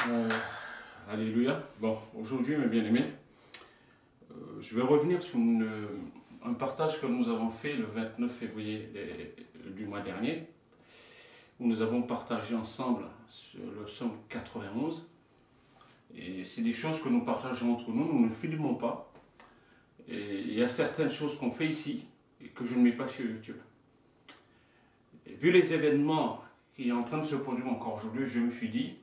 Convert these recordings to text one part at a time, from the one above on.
Euh, Alléluia. Bon, aujourd'hui, mes bien-aimés, je vais revenir sur un partage que nous avons fait le 29 février du mois dernier, où nous avons partagé ensemble sur le psaume 91. Et c'est des choses que nous partageons entre nous, nous ne filmons pas. Et il y a certaines choses qu'on fait ici et que je ne mets pas sur YouTube. Et vu les événements qui sont en train de se produire encore aujourd'hui, je me suis dit,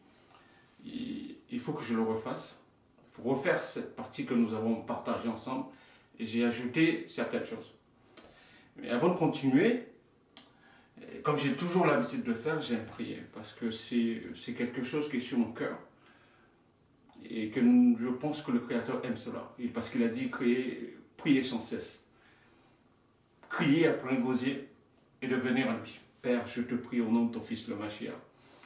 il faut que je le refasse. Il faut refaire cette partie que nous avons partagée ensemble. Et j'ai ajouté certaines choses. Mais avant de continuer, comme j'ai toujours l'habitude de le faire, j'aime prier. Parce que c'est quelque chose qui est sur mon cœur. Et que je pense que le Créateur aime cela. Parce qu'il a dit prier sans cesse. Crier à plein gosier et de venir à lui. Père, je te prie au nom de ton Fils le Mashiach.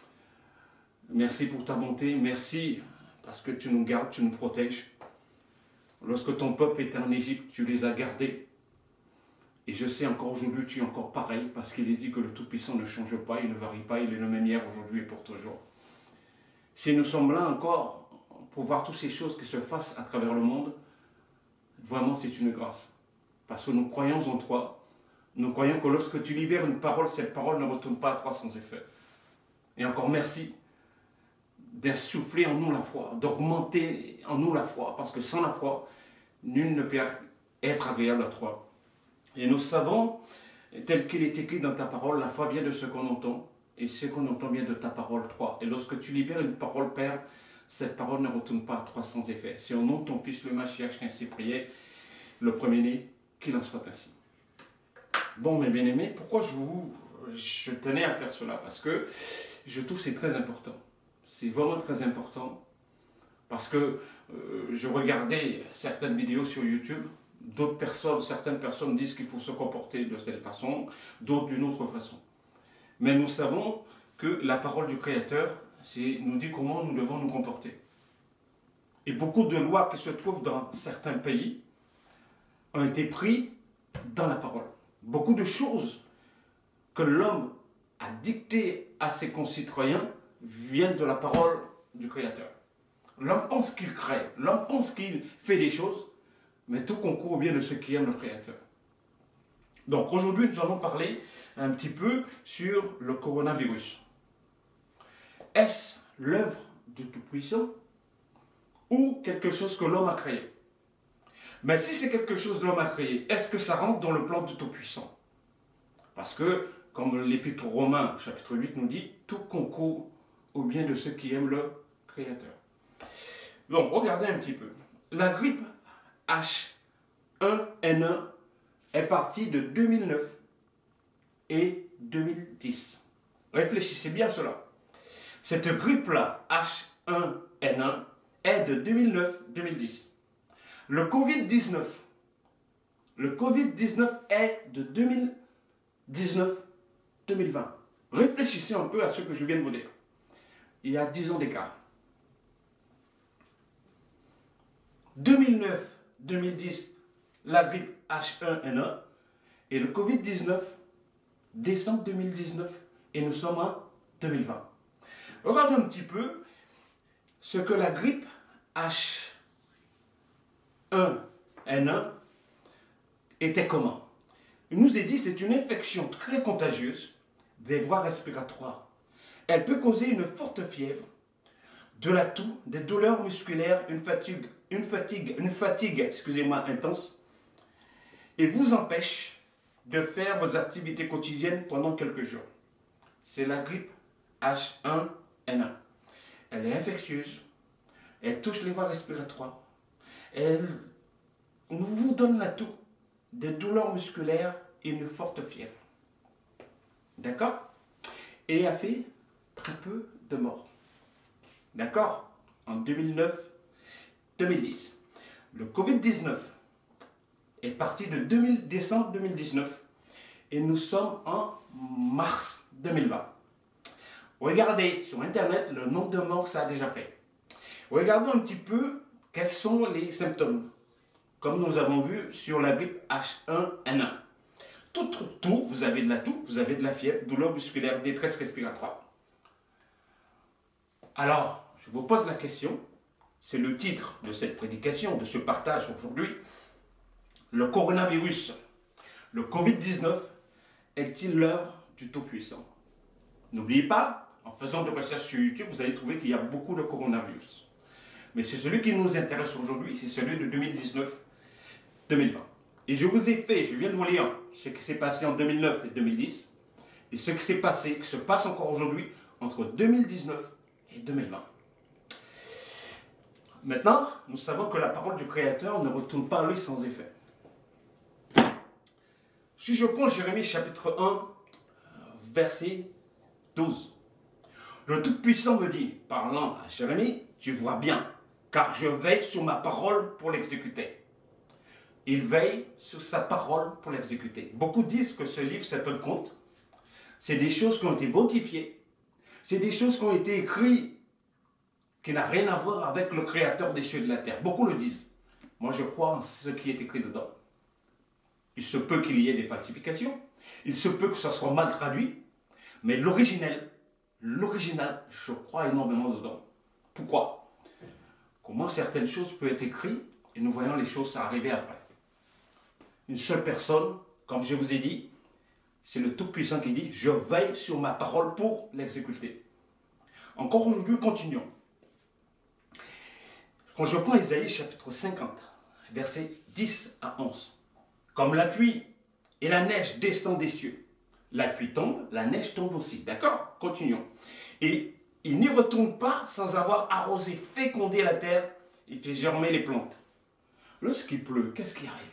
Merci pour ta bonté. Merci parce que tu nous gardes, tu nous protèges. Lorsque ton peuple était en Égypte, tu les as gardés. Et je sais encore aujourd'hui, tu es encore pareil, parce qu'il est dit que le Tout-Puissant ne change pas, il ne varie pas, il est le même hier, aujourd'hui et pour toujours. Si nous sommes là encore pour voir toutes ces choses qui se fassent à travers le monde, vraiment c'est une grâce. Parce que nous croyons en toi, nous croyons que lorsque tu libères une parole, cette parole ne retourne pas à toi sans effet. Et encore merci d'insuffler en nous la foi, d'augmenter en nous la foi, parce que sans la foi, nul ne peut être agréable à toi. Et nous savons, tel qu'il est écrit dans ta parole, la foi vient de ce qu'on entend, et ce qu'on entend vient de ta parole, toi. Et lorsque tu libères une parole, Père, cette parole ne retourne pas à toi sans effet. C'est au nom de ton Fils le Mashiach, je t'ai ainsi prié, le premier-né, qu'il en soit ainsi. Bon, mes bien-aimés, pourquoi je tenais à faire cela? Parce que je trouve que c'est très important. C'est vraiment très important parce que je regardais certaines vidéos sur YouTube, certaines personnes disent qu'il faut se comporter de cette façon, d'autres d'une autre façon. Mais nous savons que la parole du Créateur nous dit comment nous devons nous comporter. Et beaucoup de lois qui se trouvent dans certains pays ont été prises dans la parole. Beaucoup de choses que l'homme a dictées à ses concitoyens viennent de la parole du Créateur. L'homme pense qu'il crée, l'homme pense qu'il fait des choses, mais tout concourt au bien de ceux qui aiment le Créateur. Donc aujourd'hui, nous allons parler un petit peu sur le coronavirus. Est-ce l'œuvre du Tout-Puissant ou quelque chose que l'homme a créé? Mais si c'est quelque chose que l'homme a créé, est-ce que ça rentre dans le plan du Tout-Puissant? Parce que, comme l'Épître aux Romains, chapitre 8 nous dit, tout concourt au bien de ceux qui aiment le Créateur. Donc, regardez un petit peu. La grippe H1N1 est partie de 2009 et 2010. Réfléchissez bien à cela. Cette grippe-là, H1N1, est de 2009-2010. Le Covid-19 est de 2019-2020. Réfléchissez un peu à ce que je viens de vous dire. Il y a 10 ans d'écart. 2009-2010, la grippe H1N1 et le Covid-19, décembre 2019 et nous sommes en 2020. Regardez un petit peu ce que la grippe H1N1 était comment. Il nous est dit que c'est une infection très contagieuse des voies respiratoires. Elle peut causer une forte fièvre, de la toux, des douleurs musculaires, une fatigue intense, et vous empêche de faire vos activités quotidiennes pendant quelques jours. C'est la grippe H1N1. Elle est infectieuse, elle touche les voies respiratoires, elle vous donne la toux, des douleurs musculaires et une forte fièvre. D'accord? Et a fait très peu de morts. D'accord? En 2009-2010. Le Covid-19 est parti de décembre 2019 et nous sommes en mars 2020. Regardez sur Internet le nombre de morts que ça a déjà fait. Regardons un petit peu quels sont les symptômes, comme nous avons vu sur la grippe H1N1. Tout, vous avez de la toux, vous avez de la fièvre, douleur musculaire, détresse respiratoire. Alors, je vous pose la question, c'est le titre de cette prédication, de ce partage aujourd'hui. Le coronavirus, le Covid-19, est-il l'œuvre du Tout-Puissant? N'oubliez pas, en faisant des recherches sur YouTube, vous allez trouver qu'il y a beaucoup de coronavirus. Mais c'est celui qui nous intéresse aujourd'hui, c'est celui de 2019-2020. Et je viens de vous lire ce qui s'est passé en 2009 et 2010, et ce qui s'est passé, qui se passe encore aujourd'hui, entre 2019 et 2020. Maintenant, nous savons que la parole du Créateur ne retourne pas à lui sans effet. Si je prends Jérémie chapitre 1, verset 12. Le Tout-Puissant me dit, parlant à Jérémie, tu vois bien, car je veille sur ma parole pour l'exécuter. Il veille sur sa parole pour l'exécuter. Beaucoup disent que ce livre, c'est un conte. C'est des choses qui ont été modifiées. C'est des choses qui ont été écrites qui n'ont rien à voir avec le Créateur des cieux et de la terre. Beaucoup le disent. Moi, je crois en ce qui est écrit dedans. Il se peut qu'il y ait des falsifications. Il se peut que ça soit mal traduit. Mais l'original, je crois énormément dedans. Pourquoi? Comment certaines choses peuvent être écrites et nous voyons les choses arriver après. Une seule personne, comme je vous ai dit, c'est le Tout-Puissant qui dit « Je veille sur ma parole pour l'exécuter ». Encore aujourd'hui, continuons. Quand je prends Isaïe chapitre 50, versets 10 à 11. Comme la pluie et la neige descendent des cieux, la pluie tombe, la neige tombe aussi. D'accord? Continuons. Et il n'y retourne pas sans avoir arrosé, fécondé la terre et fait germer les plantes. Lorsqu'il pleut, qu'est-ce qui arrive?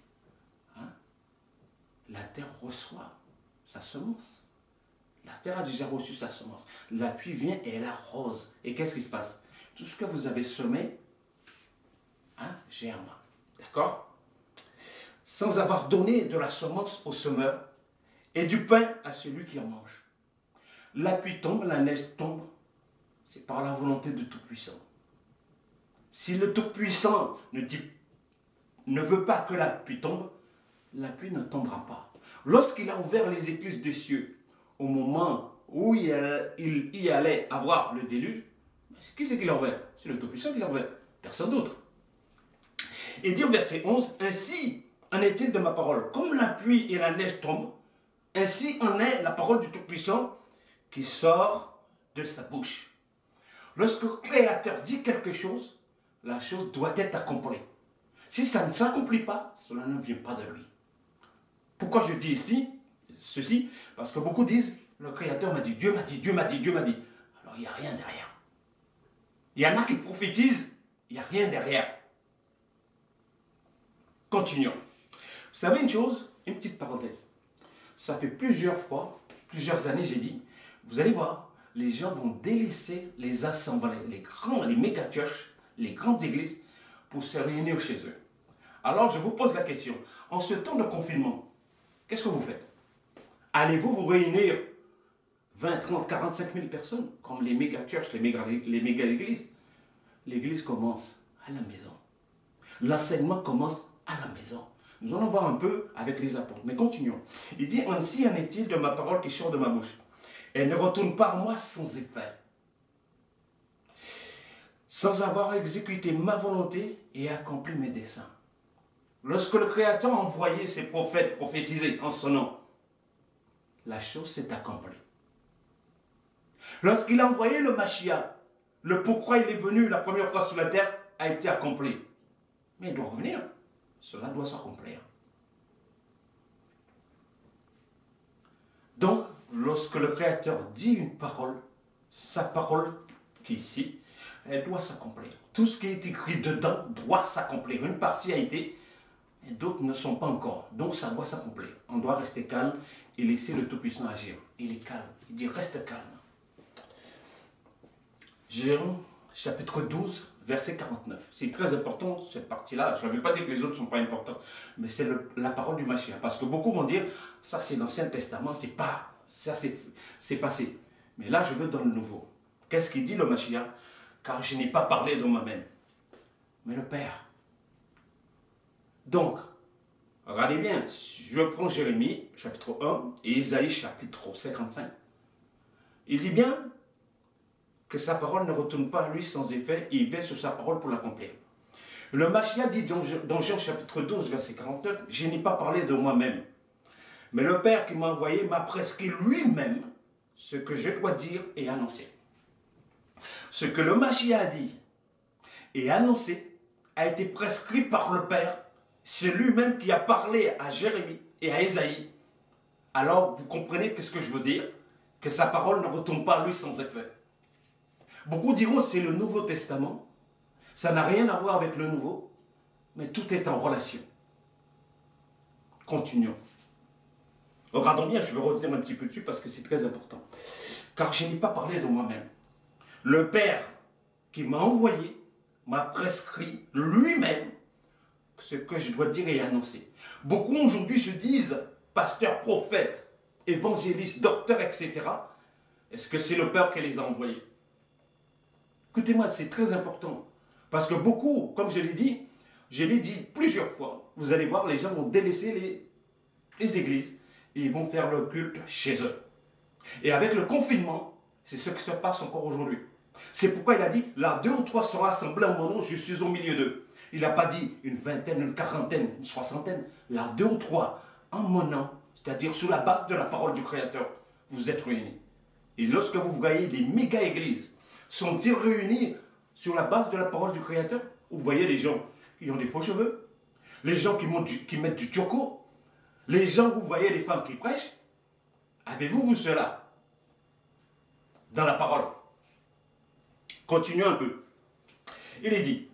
La terre reçoit sa semence. La terre a déjà reçu sa semence. La pluie vient et elle arrose. Et qu'est-ce qui se passe? Tout ce que vous avez semé, germe. D'accord? Sans avoir donné de la semence au semeur et du pain à celui qui en mange. La pluie tombe, la neige tombe. C'est par la volonté du Tout-Puissant. Si le Tout-Puissant ne veut pas que la pluie tombe, la pluie ne tombera pas. Lorsqu'il a ouvert les écluses des cieux, au moment où il y allait avoir le déluge, qui c'est qui l'a ouvert? C'est le Tout-Puissant qui l'a ouvert, personne d'autre. Et dit au verset 11, « Ainsi en est-il de ma parole, comme la pluie et la neige tombent, ainsi en est la parole du Tout-Puissant qui sort de sa bouche. » Lorsque le Créateur dit quelque chose, la chose doit être accomplie. Si ça ne s'accomplit pas, cela ne vient pas de lui. Pourquoi je dis ici ceci? Parce que beaucoup disent, le Créateur m'a dit, Dieu m'a dit, Dieu m'a dit, Dieu m'a dit. Alors il n'y a rien derrière. Il y en a qui prophétisent, il n'y a rien derrière. Continuons. Vous savez une chose, une petite parenthèse. Ça fait plusieurs fois, plusieurs années, j'ai dit, vous allez voir, les gens vont délaisser les assemblées, les méga-churches, les grandes églises, pour se réunir chez eux. Alors je vous pose la question, en ce temps de confinement, qu'est-ce que vous faites? Allez-vous vous réunir 20, 30, 45 000 personnes, comme les méga-churches, les méga-églises? L'église commence à la maison. L'enseignement commence à la maison. Nous allons voir un peu avec les apôtres, mais continuons. Il dit, ainsi en est-il de ma parole qui sort de ma bouche. Elle ne retourne pas à moi sans effet, sans avoir exécuté ma volonté et accompli mes desseins. Lorsque le Créateur a envoyé ses prophètes prophétiser en son nom, la chose s'est accomplie. Lorsqu'il a envoyé le Mashiach, le pourquoi il est venu la première fois sur la terre a été accompli. Mais il doit revenir. Cela doit s'accomplir. Donc, lorsque le Créateur dit une parole, sa parole qui est ici, elle doit s'accomplir. Tout ce qui est écrit dedans doit s'accomplir. Une partie a été, et d'autres ne sont pas encore. Donc, ça doit s'accomplir. On doit rester calme et laisser le Tout-Puissant agir. Il est calme. Il dit, reste calme. Jérôme, chapitre 12, verset 49. C'est très important, cette partie-là. Je ne veux pas dire que les autres ne sont pas importants, mais c'est la parole du Mashiach. Parce que beaucoup vont dire, ça c'est l'Ancien Testament, c'est pas, ça c'est passé. Mais là, je veux dans le Nouveau. Qu'est-ce qu'il dit le Mashiach? Car je n'ai pas parlé de moi-même, mais le Père. Donc, regardez bien, je prends Jérémie, chapitre 1, et Isaïe, chapitre 55. Il dit bien, que sa parole ne retourne pas à lui sans effet, et il veille sur sa parole pour l'accomplir. Le Mashiach dit dans Jean chapitre 12, verset 49, « Je n'ai pas parlé de moi-même, mais le Père qui m'a envoyé m'a prescrit lui-même ce que je dois dire et annoncer. » Ce que le Mashiach a dit et annoncé a été prescrit par le Père. C'est lui-même qui a parlé à Jérémie et à Ésaïe. Alors, vous comprenez ce que je veux dire? Que sa parole ne retombe pas à lui sans effet. Beaucoup diront c'est le Nouveau Testament. Ça n'a rien à voir avec le Nouveau, mais tout est en relation. Continuons. Regardons bien, je vais revenir un petit peu dessus parce que c'est très important. Car je n'ai pas parlé de moi-même. Le Père qui m'a envoyé m'a prescrit lui-même ce que je dois dire et annoncer. Beaucoup aujourd'hui se disent pasteur, prophète, évangéliste, docteur, etc. Est-ce que c'est le Père qui les a envoyés? Écoutez-moi, c'est très important. Parce que beaucoup, comme je l'ai dit plusieurs fois, vous allez voir, les gens vont délaisser les églises et ils vont faire leur culte chez eux. Et avec le confinement, c'est ce qui se passe encore aujourd'hui. C'est pourquoi il a dit, là, 2 ou 3 seront assemblés en mon nom, je suis au milieu d'eux. Il n'a pas dit une vingtaine, une quarantaine, une soixantaine. Là, 2 ou 3 en mon nom, c'est-à-dire sous la base de la parole du Créateur, vous êtes réunis. Et lorsque vous voyez des méga-églises, sont-ils réunis sur la base de la parole du Créateur? Vous voyez les gens qui ont des faux cheveux, les gens qui mettent du tchoko, les gens, vous voyez les femmes qui prêchent. Avez-vous vu cela dans la parole? Continuons un peu. Il est dit,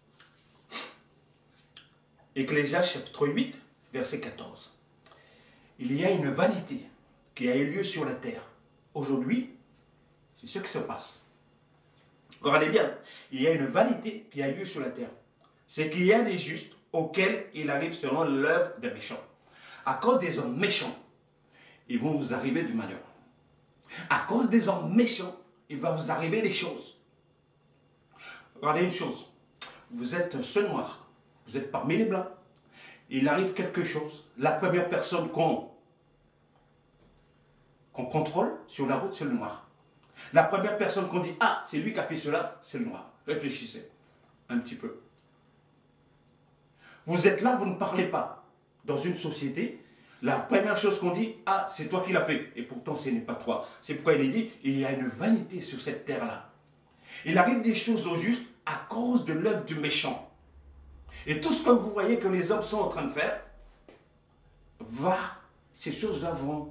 Ecclésias chapitre 8, verset 14. Il y a une vanité qui a eu lieu sur la terre. Aujourd'hui, c'est ce qui se passe. Regardez bien, il y a une vanité qui a lieu sur la terre. C'est qu'il y a des justes auxquels il arrive selon l'œuvre des méchants. À cause des hommes méchants, ils vont vous arriver du malheur. À cause des hommes méchants, il va vous arriver des choses. Regardez une chose, vous êtes un seul noir, vous êtes parmi les blancs, il arrive quelque chose, la première personne qu'on contrôle sur la route, c'est le noir. La première personne qu'on dit, ah, c'est lui qui a fait cela, c'est le noir. Réfléchissez un petit peu. Vous êtes là, vous ne parlez pas. Dans une société, la première chose qu'on dit, ah, c'est toi qui l'as fait. Et pourtant, ce n'est pas toi. C'est pourquoi il est dit, il y a une vanité sur cette terre-là. Il arrive des choses au juste à cause de l'œuvre du méchant. Et tout ce que vous voyez que les hommes sont en train de faire, ces choses-là vont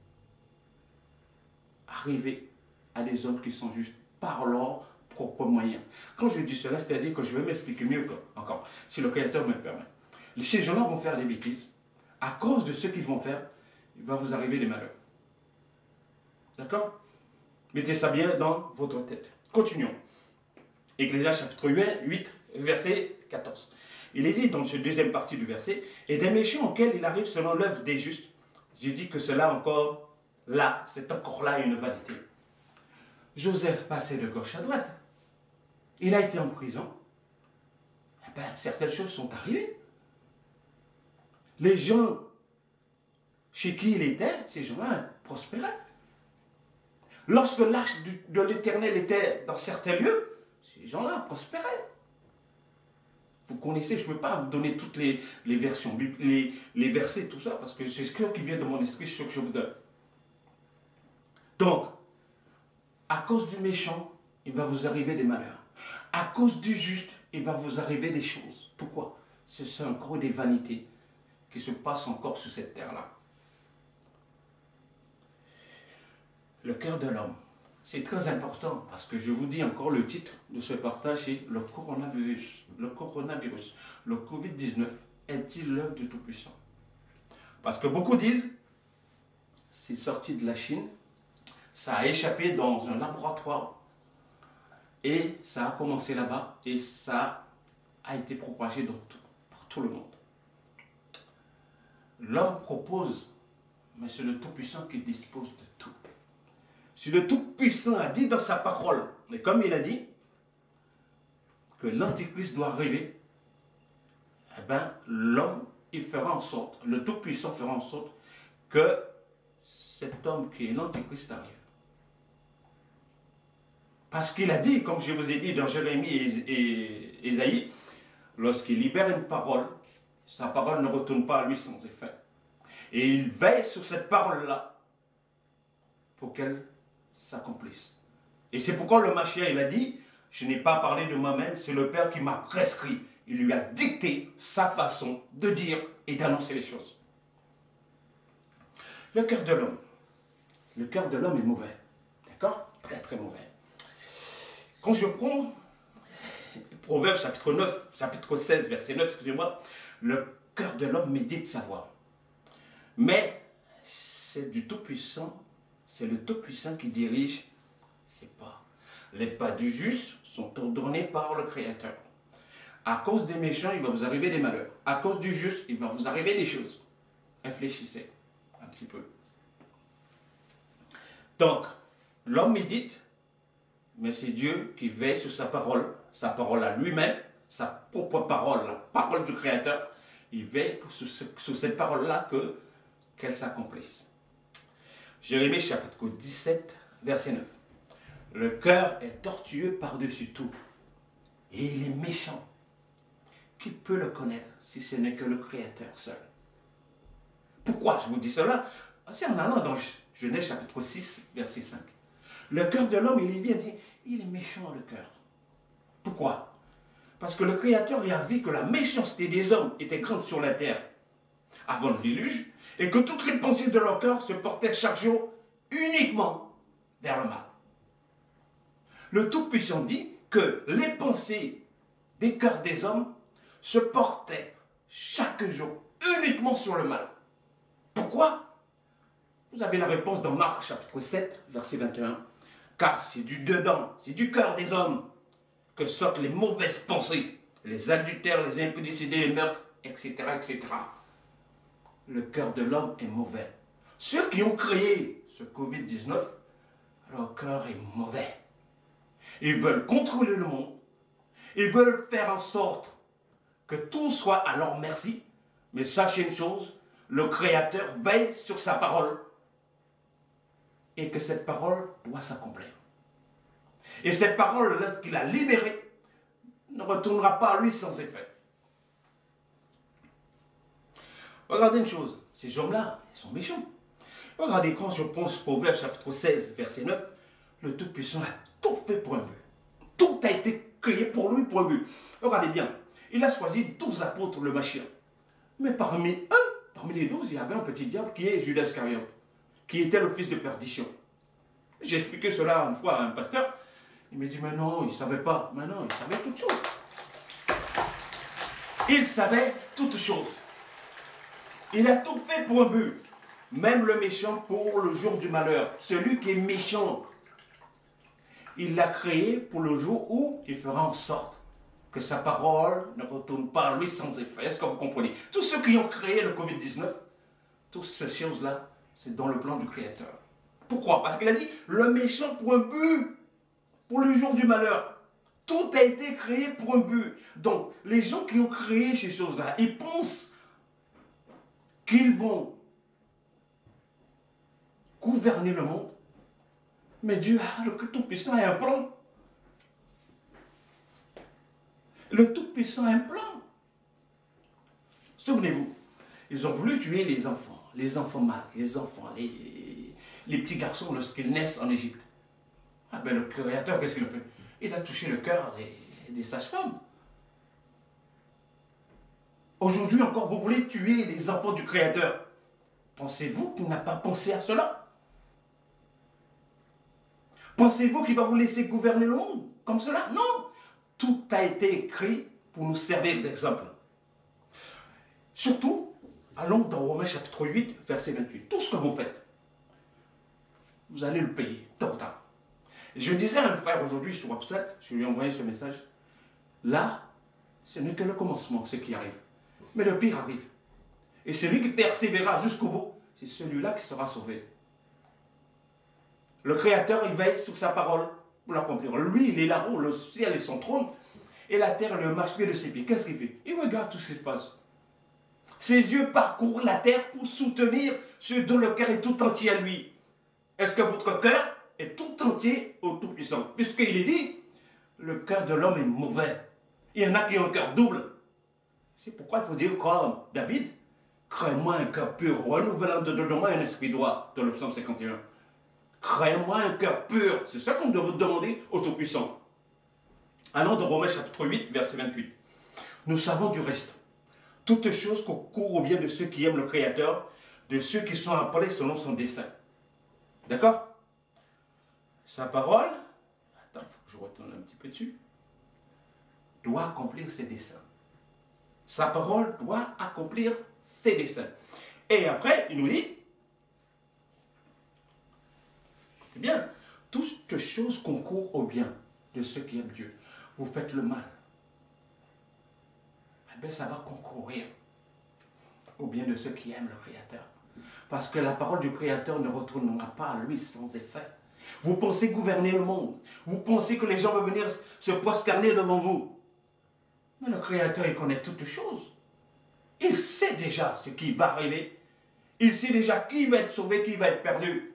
arriver à des hommes qui sont justes par leurs propres moyens. Quand je dis cela, c'est-à-dire que je vais m'expliquer mieux encore, si le Créateur me le permet. Ces gens-là vont faire des bêtises. À cause de ce qu'ils vont faire, il va vous arriver des malheurs. D'accord? Mettez ça bien dans votre tête. Continuons. Ecclésias chapitre 8, verset 14. Il est dit dans cette deuxième partie du verset, et des méchants auxquels il arrive selon l'œuvre des justes. Je dis que cela encore, là, c'est encore là une vanité. Joseph passait de gauche à droite. Il a été en prison. Eh bien, certaines choses sont arrivées. Les gens chez qui il était, ces gens-là prospéraient. Lorsque l'arche de l'Éternel était dans certains lieux, ces gens-là prospéraient. Vous connaissez, je ne peux pas vous donner toutes les versions, les versets, tout ça, parce que c'est ce qui vient de mon esprit, ce que je vous donne. Donc, à cause du méchant, il va vous arriver des malheurs. À cause du juste, il va vous arriver des choses. Pourquoi? Ce sont encore des vanités qui se passent encore sur cette terre-là. Le cœur de l'homme. C'est très important parce que je vous dis encore le titre de ce partage, c'est le coronavirus. Le coronavirus, le Covid-19 est-il l'œuvre du Tout-Puissant? Parce que beaucoup disent, c'est sorti de la Chine, ça a échappé dans un laboratoire et ça a commencé là-bas et ça a été propagé par tout le monde. L'homme propose, mais c'est le Tout-Puissant qui dispose de tout. Si le Tout-Puissant a dit dans sa parole, mais comme il a dit, que l'Antichrist doit arriver, eh bien, l'homme, il fera en sorte, le Tout-Puissant fera en sorte que cet homme qui est l'Antichrist arrive. Parce qu'il a dit, comme je vous ai dit dans Jérémie et Ésaïe, lorsqu'il libère une parole, sa parole ne retourne pas à lui sans effet. Et il veille sur cette parole-là pour qu'elle s'accomplisse. Et c'est pourquoi le Mashiach, il a dit, je n'ai pas parlé de moi-même, c'est le Père qui m'a prescrit. Il lui a dicté sa façon de dire et d'annoncer les choses. Le cœur de l'homme. Le cœur de l'homme est mauvais. D'accord? Très très mauvais. Quand je prends Proverbe chapitre 9, chapitre 16, verset 9, excusez-moi, le cœur de l'homme médite sa voie. Mais c'est du Tout-Puissant, c'est le Tout-Puissant qui dirige ses pas. Les pas du juste sont ordonnés par le Créateur. À cause des méchants, il va vous arriver des malheurs. À cause du juste, il va vous arriver des choses. Réfléchissez un petit peu. Donc, l'homme médite, mais c'est Dieu qui veille sur sa parole à lui-même, sa propre parole, la parole du Créateur. Il veille sur cette parole-là qu'elle s'accomplisse. Jérémie chapitre 17, verset 9. Le cœur est tortueux par-dessus tout, et il est méchant. Qui peut le connaître si ce n'est que le Créateur seul? Pourquoi je vous dis cela? C'est en allant dans Genèse chapitre 6, verset 5. Le cœur de l'homme, il est bien dit, il est méchant le cœur. Pourquoi? Parce que le Créateur il a vu que la méchanceté des hommes était grande sur la terre avant le déluge, et que toutes les pensées de leur cœur se portaient chaque jour uniquement vers le mal. Le Tout-Puissant dit que les pensées des cœurs des hommes se portaient chaque jour uniquement sur le mal. Pourquoi? Vous avez la réponse dans Marc chapitre 7, verset 21. Car c'est du dedans, c'est du cœur des hommes que sortent les mauvaises pensées, les adultères, les impudicités, les meurtres, etc., etc. Le cœur de l'homme est mauvais. Ceux qui ont créé ce Covid-19, leur cœur est mauvais. Ils veulent contrôler le monde. Ils veulent faire en sorte que tout soit à leur merci. Mais sachez une chose, le Créateur veille sur sa parole et que cette parole doit s'accomplir. Et cette parole, lorsqu'il a libérée, ne retournera pas à lui sans effet. Regardez une chose, ces hommes-là, ils sont méchants. Regardez quand je pense Proverbe chapitre 16, verset 9, le Tout-Puissant a tout fait pour un but. Tout a été créé pour lui pour un but. Regardez bien, il a choisi 12 apôtres, le Mashiach. Mais parmi les 12, il y avait un petit diable qui est Judas Iscariote, qui était le fils de perdition. J'ai expliqué cela une fois à un pasteur. Il me dit, mais non, il ne savait pas. Mais non, il savait toutes choses. Il savait toutes choses. Il a tout fait pour un but. Même le méchant pour le jour du malheur. Celui qui est méchant, il l'a créé pour le jour où il fera en sorte que sa parole ne retourne pas à lui sans effet. Est-ce que vous comprenez? Tous ceux qui ont créé le Covid-19, toutes ces choses-là, c'est dans le plan du Créateur. Pourquoi? Parce qu'il a dit, le méchant pour un but, pour le jour du malheur. Tout a été créé pour un but. Donc, les gens qui ont créé ces choses-là, ils pensent qu'ils vont gouverner le monde. Mais Dieu, le Tout-Puissant a un plan. Le Tout-Puissant a un plan. Souvenez-vous, ils ont voulu tuer les enfants mâles, les petits garçons lorsqu'ils naissent en Égypte. Ah ben le Créateur, qu'est-ce qu'il a fait? Il a touché le cœur des sages-femmes. Aujourd'hui encore, vous voulez tuer les enfants du Créateur. Pensez-vous qu'il n'a pas pensé à cela? Pensez-vous qu'il va vous laisser gouverner le monde comme cela? Non! Tout a été écrit pour nous servir d'exemple. Surtout, allons dans Romains chapitre 8, verset 28. Tout ce que vous faites, vous allez le payer, tôt ou tard. Je disais à un frère aujourd'hui sur WhatsApp, je lui ai envoyé ce message, là, ce n'est que le commencement, ce qui arrive. Mais le pire arrive. Et celui qui persévérera jusqu'au bout, c'est celui-là qui sera sauvé. Le Créateur, il veille sur sa parole pour l'accomplir. Lui, il est là-haut, le ciel est son trône, et la terre, le marche-pied de ses pieds. Qu'est-ce qu'il fait? Il regarde tout ce qui se passe. Ses yeux parcourent la terre pour soutenir ceux dont le cœur est tout entier à lui. Est-ce que votre cœur est tout entier au Tout-Puissant. Puisqu'il est dit, le cœur de l'homme est mauvais. Il y en a qui ont un cœur double. C'est pourquoi il faut dire comme David, crée-moi un cœur pur, renouvelant de moi un esprit droit, dans le psaume 51. Crée-moi un cœur pur. C'est ça qu'on doit demander au Tout-Puissant. Allons dans Romains chapitre 8, verset 28. Nous savons du reste, toutes choses concourent au bien de ceux qui aiment le Créateur, de ceux qui sont appelés selon son dessein. D'accord? Sa parole, attends, il faut que je retourne un petit peu dessus, doit accomplir ses desseins. Sa parole doit accomplir ses desseins. Et après, il nous dit, c'est bien, toutes choses concourent au bien de ceux qui aiment Dieu. Vous faites le mal, eh bien ça va concourir au bien de ceux qui aiment le Créateur. Parce que la parole du Créateur ne retournera pas à lui sans effet. Vous pensez gouverner le monde. Vous pensez que les gens vont venir se prosterner devant vous. Mais le Créateur, il connaît toutes choses. Il sait déjà ce qui va arriver. Il sait déjà qui va être sauvé, qui va être perdu.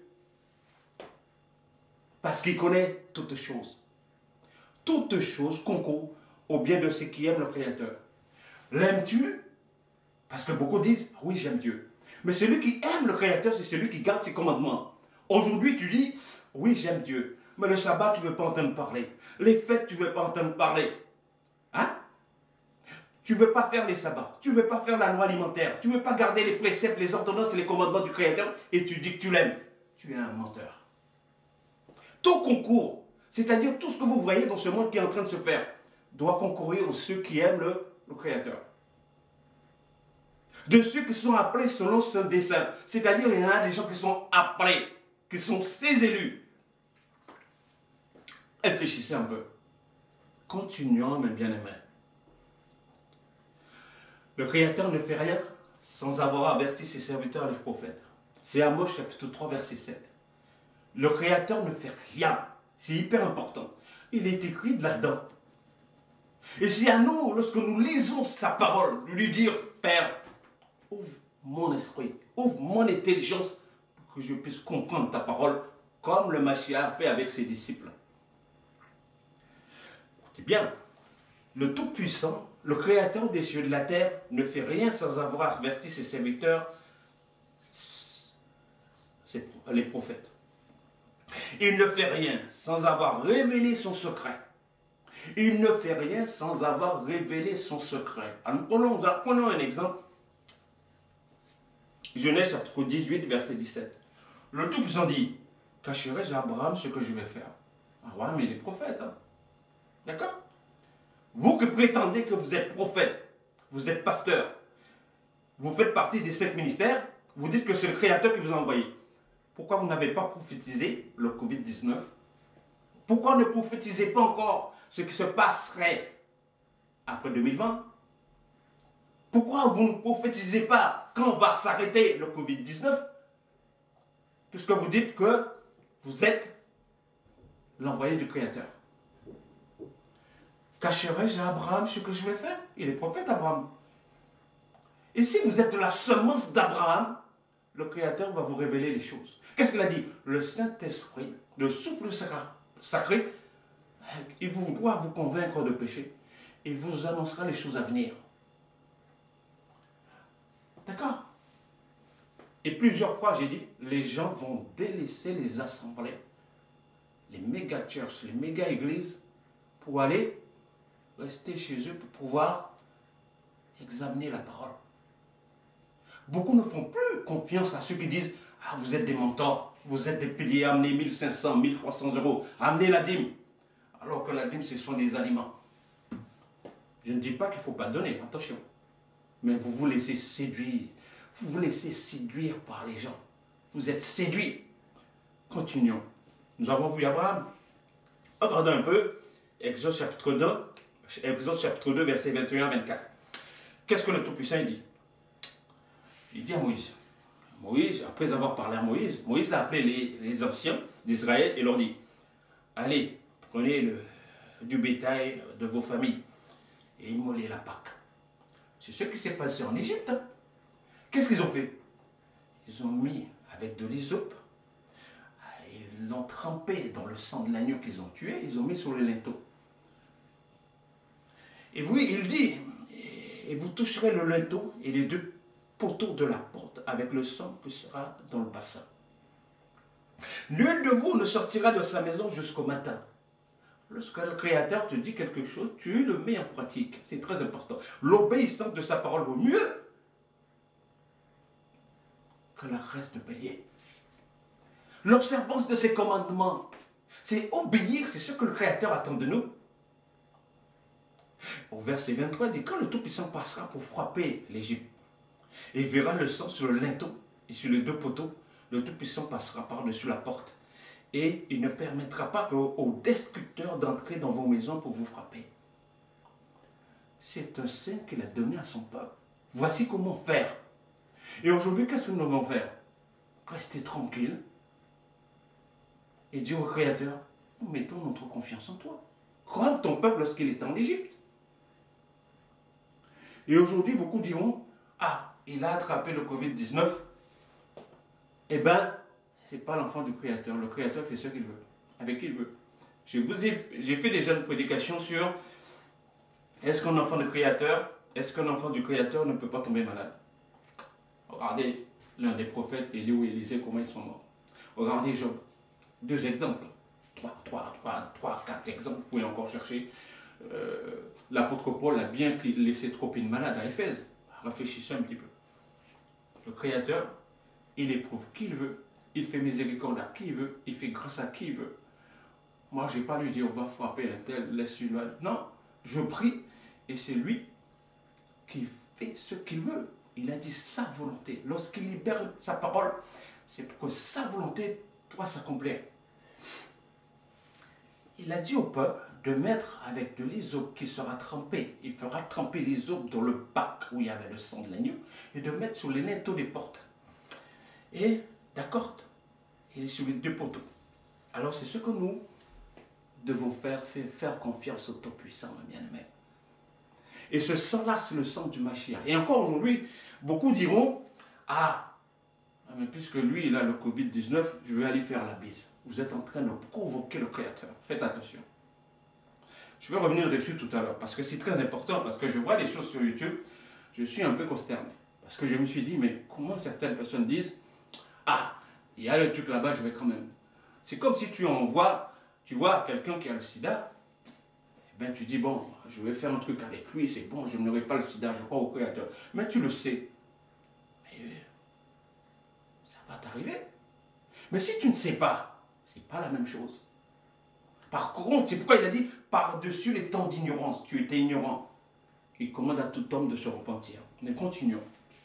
Parce qu'il connaît toutes choses. Toutes choses concourent au bien de ceux qui aiment le Créateur. L'aimes-tu? Parce que beaucoup disent, oui, j'aime Dieu. Mais celui qui aime le Créateur, c'est celui qui garde ses commandements. Aujourd'hui, tu dis, oui, j'aime Dieu. Mais le sabbat, tu ne veux pas entendre parler. Les fêtes, tu ne veux pas entendre parler. Hein? Tu ne veux pas faire les sabbats. Tu ne veux pas faire la loi alimentaire. Tu ne veux pas garder les préceptes, les ordonnances et les commandements du Créateur. Et tu dis que tu l'aimes. Tu es un menteur. Tout concourt, c'est-à-dire tout ce que vous voyez dans ce monde qui est en train de se faire, doit concourir aux ceux qui aiment le Créateur. De ceux qui sont appelés selon son dessein. C'est-à-dire il y en a des gens qui sont appelés, qui sont ses élus. Réfléchissez un peu. Continuons, mes bien-aimés. Le Créateur ne fait rien sans avoir averti ses serviteurs les prophètes. C'est Amos chapitre 3, verset 7. Le Créateur ne fait rien. C'est hyper important. Il est écrit là-dedans. Et c'est à nous, lorsque nous lisons sa parole, de lui dire, Père, ouvre mon esprit, ouvre mon intelligence pour que je puisse comprendre ta parole comme le Mashiach a fait avec ses disciples. Écoutez bien, le Tout-Puissant, le Créateur des cieux et de la terre, ne fait rien sans avoir averti ses serviteurs, les prophètes. Il ne fait rien sans avoir révélé son secret. Il ne fait rien sans avoir révélé son secret. Alors, prenons un exemple. Genèse chapitre 18, verset 17. Le Tout-Puissant dit, cacherai-je à Abraham ce que je vais faire? Ah ouais, mais il est prophète. Hein? D'accord? Vous qui prétendez que vous êtes prophète, vous êtes pasteur, vous faites partie des 5 ministères, vous dites que c'est le Créateur qui vous a envoyé. Pourquoi vous n'avez pas prophétisé le Covid-19? Pourquoi ne prophétisez pas encore ce qui se passerait après 2020? Pourquoi vous ne prophétisez pas quand va s'arrêter le Covid-19? Puisque vous dites que vous êtes l'envoyé du Créateur. Cacherai-je à Abraham ce que je vais faire? Il est prophète, Abraham. Et si vous êtes la semence d'Abraham, le Créateur va vous révéler les choses. Qu'est-ce qu'il a dit? Le Saint-Esprit, le souffle sacré, il doit vous convaincre de péché. Il vous annoncera les choses à venir. D'accord? Et plusieurs fois, j'ai dit, les gens vont délaisser les assemblées, les méga-churches, les méga-églises, pour aller rester chez eux pour pouvoir examiner la parole. Beaucoup ne font plus confiance à ceux qui disent « Ah, vous êtes des mentors, vous êtes des piliers, amenez 1500, 1300 euros, amenez la dîme. » Alors que la dîme, ce sont des aliments. Je ne dis pas qu'il ne faut pas donner, attention. Mais vous vous laissez séduire. Vous vous laissez séduire par les gens. Vous êtes séduits. Continuons. Nous avons vu Abraham. Regardons un peu. Exode chapitre 2, versets 21 à 24. Qu'est-ce que le Tout-Puissant dit? Il dit à Moïse. Moïse, après avoir parlé à Moïse, Moïse a appelé les anciens d'Israël et leur dit, allez, prenez du bétail de vos familles et immolez la Pâque. C'est ce qui s'est passé en Égypte. Hein? Qu'est-ce qu'ils ont fait? Ils ont mis avec de l'hysope, ils l'ont trempé dans le sang de l'agneau qu'ils ont tué, ils ont mis sur le linteau. Et oui, il dit, et vous toucherez le linteau et les deux poteaux de la porte avec le sang qui sera dans le bassin. Nul de vous ne sortira de sa maison jusqu'au matin. Lorsque le Créateur te dit quelque chose, tu le mets en pratique. C'est très important. L'obéissance de sa parole vaut mieux que le reste de bélier. L'observance de ses commandements, c'est obéir, c'est ce que le Créateur attend de nous. Au verset 23, il dit, quand le Tout-Puissant passera pour frapper l'Égypte, et verra le sang sur le linteau et sur les deux poteaux, le Tout-Puissant passera par-dessus la porte, et il ne permettra pas aux destructeurs d'entrer dans vos maisons pour vous frapper. C'est un signe qu'il a donné à son peuple. Voici comment faire. Et aujourd'hui, qu'est-ce que nous devons faire? Rester tranquille et dire au Créateur, nous mettons notre confiance en toi. Comme ton peuple lorsqu'il était en Égypte. Et aujourd'hui, beaucoup diront, ah, il a attrapé le Covid-19. Eh bien, ce n'est pas l'enfant du Créateur. Le Créateur fait ce qu'il veut, avec qui il veut. J'ai fait déjà une prédication sur est-ce qu'un enfant du Créateur ne peut pas tomber malade? Regardez l'un des prophètes, Élie ou Élisée, comment ils sont morts. Regardez Job. 2 exemples. 4 exemples, vous pouvez encore chercher. L'apôtre Paul a bien laissé trop une malade à Éphèse. Réfléchissez un petit peu. Le Créateur, il éprouve qui il veut. Il fait miséricorde à qui il veut. Il fait grâce à qui il veut. Moi, je n'ai pas lui dire, on va frapper un tel, laisse-lui. Non, je prie et c'est lui qui fait ce qu'il veut. Il a dit sa volonté. Lorsqu'il libère sa parole, c'est pour que sa volonté doit s'accomplir. Il a dit au peuple de mettre avec de l'hysope qui sera trempé. Il fera tremper l'hysope dans le bac où il y avait le sang de l'agneau et de mettre sur les linteaux des portes. Et d'accord, il est sur les deux poteaux. Alors c'est ce que nous devons faire confiance au Tout-Puissant, mes bien-aimés. Et ce sang-là, c'est le sang du Mashiach. Et encore aujourd'hui, beaucoup diront, ah, mais puisque lui, il a le Covid-19, je vais aller faire la bise. Vous êtes en train de provoquer le Créateur. Faites attention. Je vais revenir dessus tout à l'heure, parce que c'est très important, parce que je vois des choses sur YouTube, je suis un peu consterné. Parce que je me suis dit, mais comment certaines personnes disent, ah, il y a le truc là-bas, je vais quand même. C'est comme si tu vois quelqu'un qui a le sida, eh bien tu dis, bon, je vais faire un truc avec lui, c'est bon, je n'aurai pas le sida, je crois au Créateur. Mais tu le sais. Mais ça va t'arriver. Mais si tu ne sais pas, c'est pas la même chose. Par contre, c'est pourquoi il a dit, par-dessus les temps d'ignorance, tu étais ignorant. Il commande à tout homme de se repentir. Mais continuons.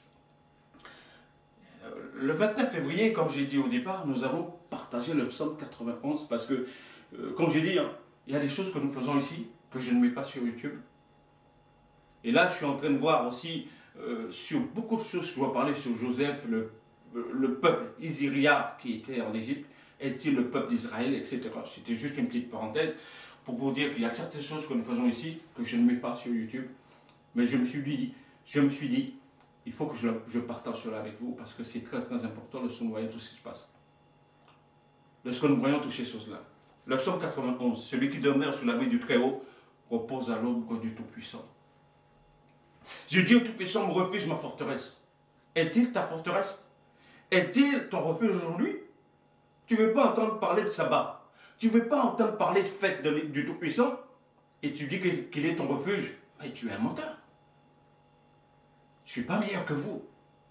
Le 29 février, comme j'ai dit au départ, nous avons partagé le psaume 91 parce que, comme j'ai dit, hein, il y a des choses que nous faisons ici que je ne mets pas sur YouTube. Et là, je suis en train de voir aussi sur beaucoup de choses. Je dois parler sur Joseph, le peuple Isiria qui était en Égypte. Est-il le peuple d'Israël, etc. C'était juste une petite parenthèse pour vous dire qu'il y a certaines choses que nous faisons ici que je ne mets pas sur YouTube. Mais je me suis dit, il faut que je partage cela avec vous parce que c'est très très important lorsque nous voyons tout ce qui se passe. Lorsque nous voyons toutes ces choses-là. Le psaume 91, celui qui demeure sous l'abri du Très-Haut repose à l'ombre du Tout-Puissant. Je dis au Tout-Puissant, mon refuge, ma forteresse. Est-il ta forteresse? Est-il ton refuge aujourd'hui? Tu ne veux pas entendre parler de sabbat. Tu ne veux pas entendre parler de fête du Tout-Puissant. Et tu dis qu'il est ton refuge. Mais tu es un menteur. Je ne suis pas meilleur que vous.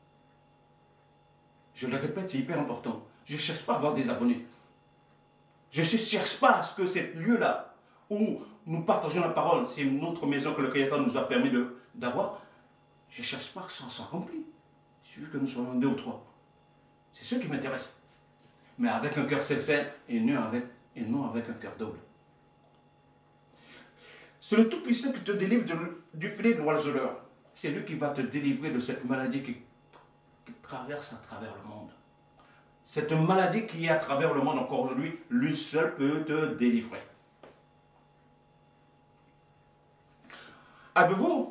Je le répète, c'est hyper important. Je ne cherche pas à avoir des abonnés. Je ne cherche pas à ce que ce lieu-là, où nous partageons la parole, c'est notre maison que le Créateur nous a permis d'avoir, je ne cherche pas que ça soit rempli. Il suffit que nous soyons 2 ou 3. C'est ce qui m'intéresse. Mais avec un cœur sincère et non avec un cœur double. C'est le Tout-Puissant qui te délivre du filet de l'oiseleur. C'est lui qui va te délivrer de cette maladie qui traverse à travers le monde. Cette maladie qui est à travers le monde encore aujourd'hui, lui seul peut te délivrer. Avez-vous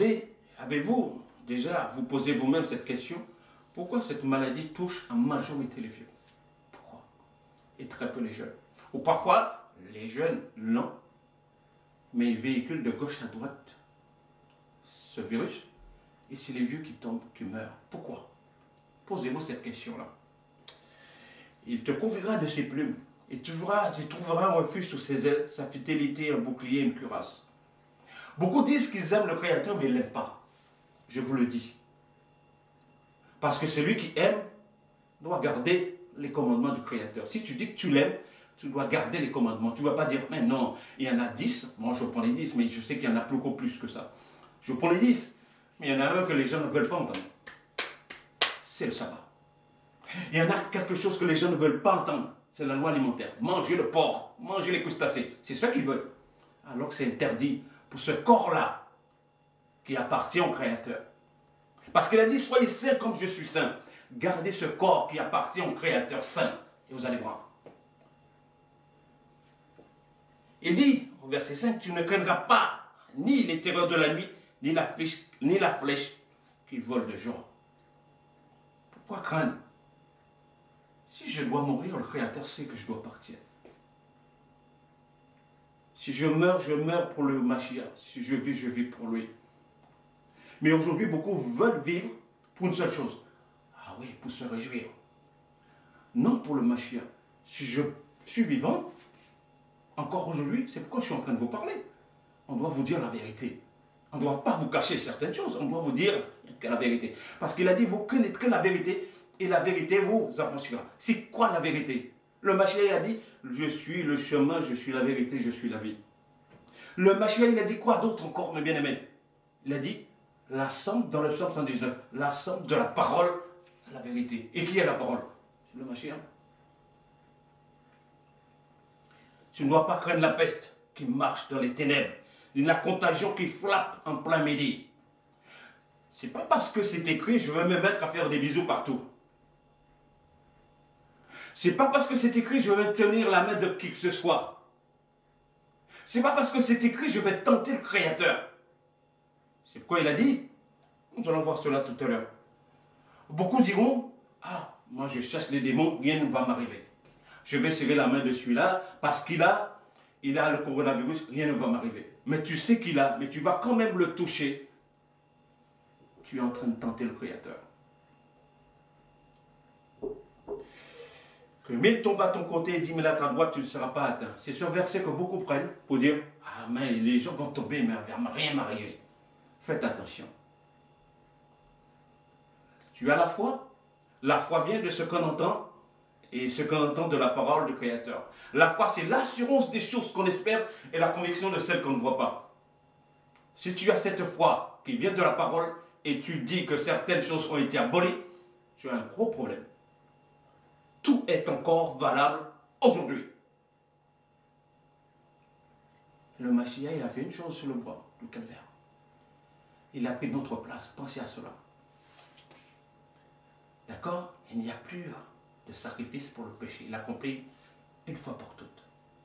déjà vous posé vous-même cette question? Pourquoi cette maladie touche en majorité les vieux? Pourquoi? et très peu les jeunes. Ou parfois, les jeunes l'ont, mais ils véhiculent de gauche à droite ce virus. Et c'est les vieux qui tombent, qui meurent. Pourquoi? Posez-vous cette question-là. Il te couvrira de ses plumes, et tu trouveras un refuge sous ses ailes, sa fidélité, un bouclier, une cuirasse. Beaucoup disent qu'ils aiment le Créateur, mais ils ne l'aiment pas. Je vous le dis. Parce que celui qui aime doit garder les commandements du Créateur. Si tu dis que tu l'aimes, tu dois garder les commandements. Tu ne vas pas dire, mais non, il y en a 10. Moi, je prends les 10, mais je sais qu'il y en a beaucoup plus que ça. Je prends les 10, mais il y en a un que les gens ne veulent pas entendre. C'est le sabbat. Il y en a quelque chose que les gens ne veulent pas entendre. C'est la loi alimentaire. Manger le porc, manger les crustacés. C'est ça qu'ils veulent. Alors que c'est interdit pour ce corps-là qui appartient au Créateur. Parce qu'il a dit, soyez saints comme je suis saint. Gardez ce corps qui appartient au Créateur saint. Et vous allez voir. Il dit, au verset 5, tu ne craindras pas ni les terreurs de la nuit, ni la flèche qui vole de jour. Pourquoi craindre? Si je dois mourir, le Créateur sait que je dois partir. Si je meurs pour le Mashiach. Si je vis pour lui. Mais aujourd'hui, beaucoup veulent vivre pour une seule chose. Ah oui, pour se réjouir. Non pour le Mashiach. Si je suis vivant, encore aujourd'hui, c'est pourquoi je suis en train de vous parler. On doit vous dire la vérité. On ne doit pas vous cacher certaines choses. On doit vous dire la vérité. Parce qu'il a dit, vous connaîtrez que la vérité. Et la vérité vous affranchira. C'est quoi la vérité? Le Mashiach a dit, je suis le chemin, je suis la vérité, je suis la vie. Le Mashiach, il a dit quoi d'autre encore, mes bien-aimés? Il a dit, la somme, dans le psaume 119, la somme de la parole à la vérité. Et qui est la parole? C'est le Mashiach. Tu ne dois pas craindre la peste qui marche dans les ténèbres, ni la contagion qui flappe en plein midi. C'est pas parce que c'est écrit, je vais me mettre à faire des bisous partout. C'est pas parce que c'est écrit, je vais tenir la main de qui que ce soit. C'est pas parce que c'est écrit, je vais tenter le Créateur. C'est pourquoi il a dit, nous allons voir cela tout à l'heure. Beaucoup diront, ah, moi je chasse les démons, rien ne va m'arriver. Je vais serrer la main de celui-là parce qu'il a le coronavirus, rien ne va m'arriver. Mais tu sais qu'il a, mais tu vas quand même le toucher. Tu es en train de tenter le Créateur. Que 1000 tombent à ton côté et 10 000 à ta droite, tu ne seras pas atteint. C'est ce verset que beaucoup prennent pour dire, ah mais les gens vont tomber, mais rien m'arriver. Faites attention. Tu as la foi. La foi vient de ce qu'on entend et ce qu'on entend de la parole du Créateur. La foi, c'est l'assurance des choses qu'on espère et la conviction de celles qu'on ne voit pas. Si tu as cette foi qui vient de la parole et tu dis que certaines choses ont été abolies, tu as un gros problème. Tout est encore valable aujourd'hui. Le Mashiach, il a fait une chose sur le bois, le calvaire. Il a pris notre place. Pensez à cela. D'accord? Il n'y a plus de sacrifice pour le péché. Il a accompli une fois pour toutes.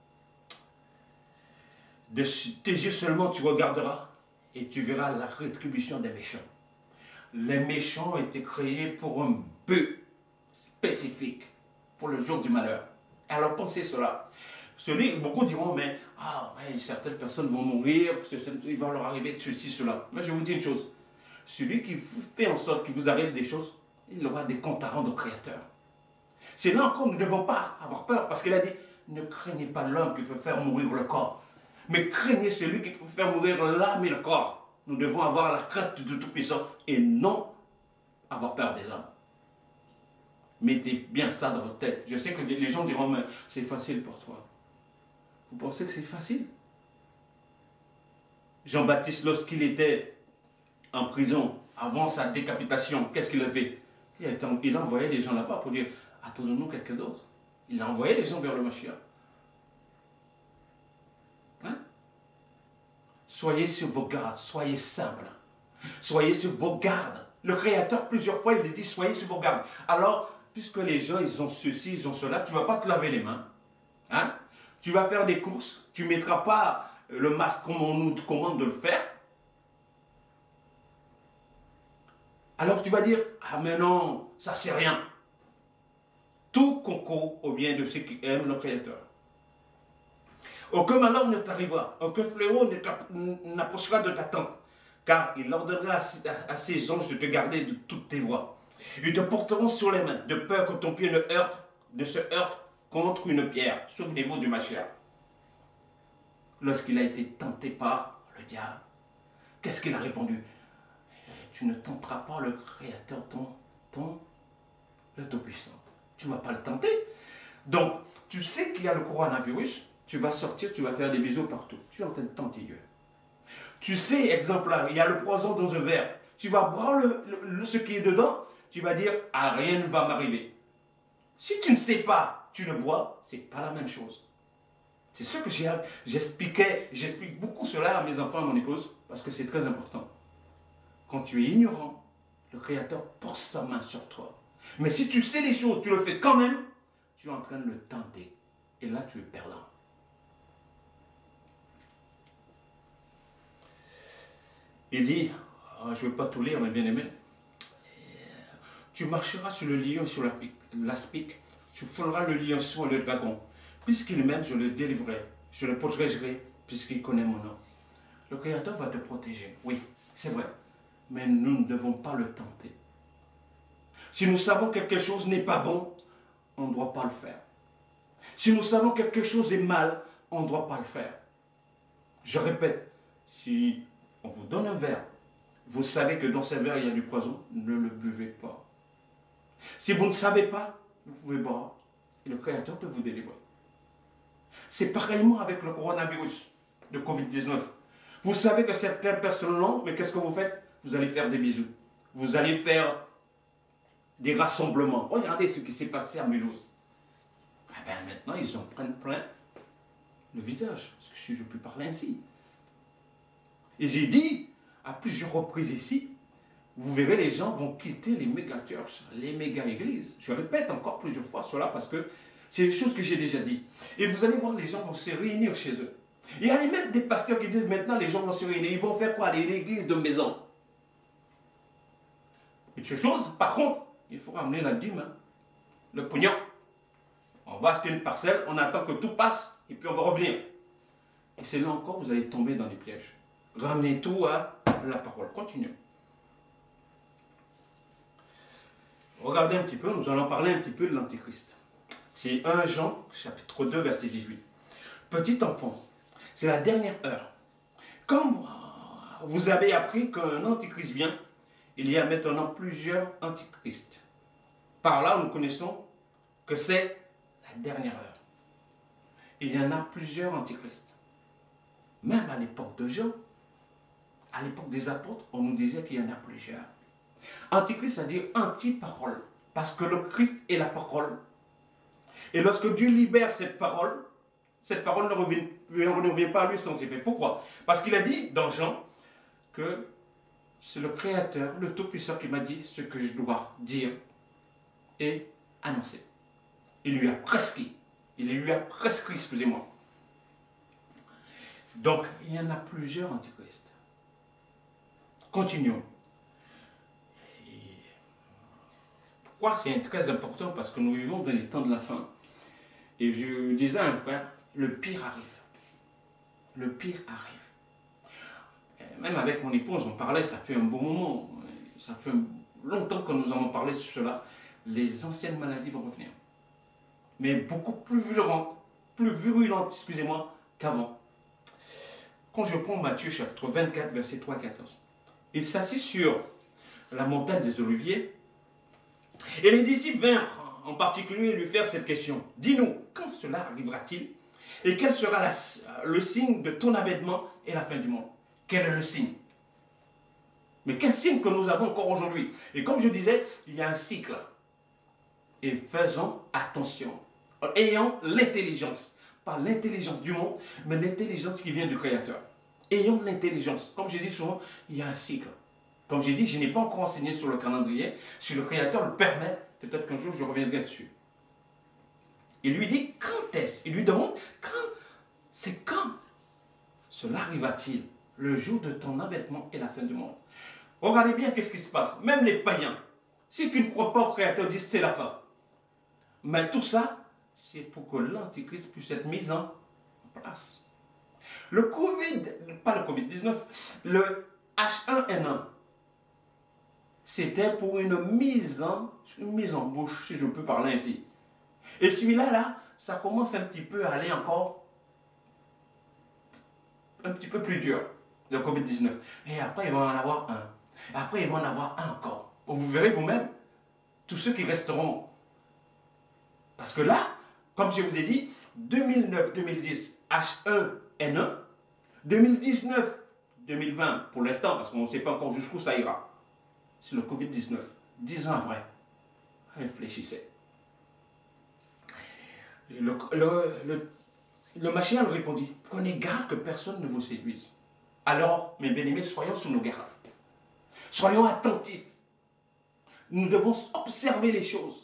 De tes yeux seulement tu regarderas et tu verras la rétribution des méchants. Les méchants ont été créés pour un but spécifique, pour le jour du malheur. Alors pensez cela. Beaucoup diront, mais certaines personnes vont mourir, il va leur arriver ceci, cela. Mais je vous dis une chose. Celui qui fait en sorte qu'il vous arrive des choses, il aura des comptes à rendre au Créateur. C'est là encore, nous ne devons pas avoir peur, parce qu'il a dit, ne craignez pas l'homme qui veut faire mourir le corps, mais craignez celui qui peut faire mourir l'âme et le corps. Nous devons avoir la crainte de Tout-Puissant et non avoir peur des hommes. Mettez bien ça dans votre tête. Je sais que les gens diront, mais c'est facile pour toi. Vous pensez que c'est facile? Jean-Baptiste, lorsqu'il était en prison, avant sa décapitation, qu'est-ce qu'il a fait? Il a envoyé des gens là-bas pour dire, attendons-nous quelqu'un d'autre. Il a envoyé des gens vers le Mashiach. Hein? Soyez sur vos gardes, soyez simples. Soyez sur vos gardes. Le Créateur, plusieurs fois, il dit, soyez sur vos gardes. Alors, puisque les gens, ils ont ceci, ils ont cela, tu ne vas pas te laver les mains. Hein? Tu vas faire des courses, tu ne mettras pas le masque comme on nous commande de le faire. Alors tu vas dire, ah mais non, ça c'est rien. tout concourt au bien de ceux qui aiment le Créateur. Aucun malheur ne t'arrivera, aucun fléau n'approchera de ta tente, car il ordonnera à ses anges de te garder de toutes tes voies. Ils te porteront sur les mains, de peur que ton pied ne se heurte contre une pierre. Souvenez-vous du Mashiach. Lorsqu'il a été tenté par le diable, qu'est-ce qu'il a répondu? Tu ne tenteras pas le Créateur, le Tout-Puissant. Tu ne vas pas le tenter. Donc, tu sais qu'il y a le coronavirus, tu vas sortir, tu vas faire des bisous partout. Tu es en train de tenter Dieu. Tu sais, exemple là, il y a le poison dans un verre. Tu vas boire ce qui est dedans, tu vas dire, ah, rien ne va m'arriver. Si tu ne sais pas, tu le bois, ce n'est pas la même chose. C'est ce que j'explique beaucoup cela à mes enfants, à mon épouse, parce que c'est très important. Quand tu es ignorant, le Créateur porte sa main sur toi. Mais si tu sais les choses, tu le fais quand même, tu es en train de le tenter. Et là, tu es perdant. Il dit, je ne vais pas tout lire, mes bien-aimés, tu marcheras sur le lion et sur l'aspic, tu frôleras le lionceau et le dragon. Puisqu'il m'aime, je le délivrerai, je le protégerai, puisqu'il connaît mon nom. Le Créateur va te protéger, oui, c'est vrai, mais nous ne devons pas le tenter. Si nous savons que quelque chose n'est pas bon, on ne doit pas le faire. Si nous savons que quelque chose est mal, on ne doit pas le faire. Je répète, si on vous donne un verre, vous savez que dans ce verre il y a du poison, ne le buvez pas. Si vous ne savez pas, vous pouvez boire et le Créateur peut vous délivrer. C'est pareillement avec le coronavirus de Covid-19. Vous savez que certaines personnes l'ont, mais qu'est-ce que vous faites? Vous allez faire des bisous. Vous allez faire des rassemblements. Regardez ce qui s'est passé à Mulhouse. Eh bien, maintenant, ils en prennent plein le visage, si je puis parler ainsi. Et j'ai dit à plusieurs reprises ici, vous verrez, les gens vont quitter les méga-churches, les méga-églises. Je répète encore plusieurs fois cela parce que c'est des choses que j'ai déjà dit. Et vous allez voir, les gens vont se réunir chez eux. Il y a même des pasteurs qui disent maintenant les gens vont se réunir. Ils vont faire quoi? L'église de maison. Une chose, par contre, il faut ramener la dîme, hein, le pognon. On va acheter une parcelle, on attend que tout passe et puis on va revenir. Et c'est là encore, vous allez tomber dans les pièges. Ramenez tout à la parole. Continuons. Regardez un petit peu, nous allons parler un petit peu de l'Antichrist. C'est 1 Jean, chapitre 2, verset 18. Petit enfant, c'est la dernière heure. Comme vous avez appris qu'un Antichrist vient, il y a maintenant plusieurs Antichrists. Par là, nous connaissons que c'est la dernière heure. Il y en a plusieurs Antichrists. Même à l'époque de Jean, à l'époque des apôtres, on nous disait qu'il y en a plusieurs. Antichrist, c'est-à-dire anti-parole. Parce que le Christ est la parole. Et lorsque Dieu libère cette parole ne revient pas à lui sans effet. Pourquoi? Parce qu'il a dit dans Jean que c'est le Créateur, le Tout-Puissant qui m'a dit ce que je dois dire et annoncer. Il lui a prescrit. Excusez-moi. Donc, il y en a plusieurs antichrists. Continuons. Pourquoi c'est très important? Parce que nous vivons dans les temps de la fin. Et je disais à un frère, le pire arrive. Le pire arrive. Même avec mon épouse, on parlait, ça fait un bon moment. Ça fait longtemps que nous avons parlé sur cela. Les anciennes maladies vont revenir. Mais beaucoup plus virulentes, excusez-moi, qu'avant. Quand je prends Matthieu chapitre 24, verset 3 à 14. Il s'assit sur la montagne des Oliviers. Et les disciples vinrent en particulier lui faire cette question. Dis-nous, quand cela arrivera-t-il? Et quel sera le signe de ton avènement et la fin du monde? Quel est le signe? Mais quel signe que nous avons encore aujourd'hui? Et comme je disais, il y a un cycle. Et faisons attention. Ayons l'intelligence. Pas l'intelligence du monde, mais l'intelligence qui vient du Créateur. Ayons l'intelligence. Comme je dis souvent, il y a un cycle. Comme j'ai dit, je n'ai pas encore enseigné sur le calendrier. Si le Créateur le permet, peut-être qu'un jour je reviendrai dessus. Il lui dit, quand est-ce? Il lui demande, c'est quand cela arriva-t-il? Le jour de ton avènement et la fin du monde. Regardez bien qu'est-ce qui se passe. Même les païens, ceux qui ne croient pas au Créateur disent c'est la fin. Mais tout ça, c'est pour que l'Antichrist puisse être mis en place. Le Covid, pas le Covid-19, le H1N1, c'était pour une mise en bouche, si je peux parler ainsi. Et celui-là, là, ça commence un petit peu à aller encore un petit peu plus dur, le Covid-19. Et après, il va en avoir un. Après, il va en avoir un encore. Vous verrez vous-même, tous ceux qui resteront. Parce que là, comme je vous ai dit, 2009-2010, H1N1, 2019-2020, pour l'instant, parce qu'on ne sait pas encore jusqu'où ça ira, c'est le Covid-19. 10 ans après, réfléchissez. Le Mashiach répondit, prenez garde que personne ne vous séduise. Alors, mes bien-aimés, soyons sur nos gardes. Soyons attentifs. Nous devons observer les choses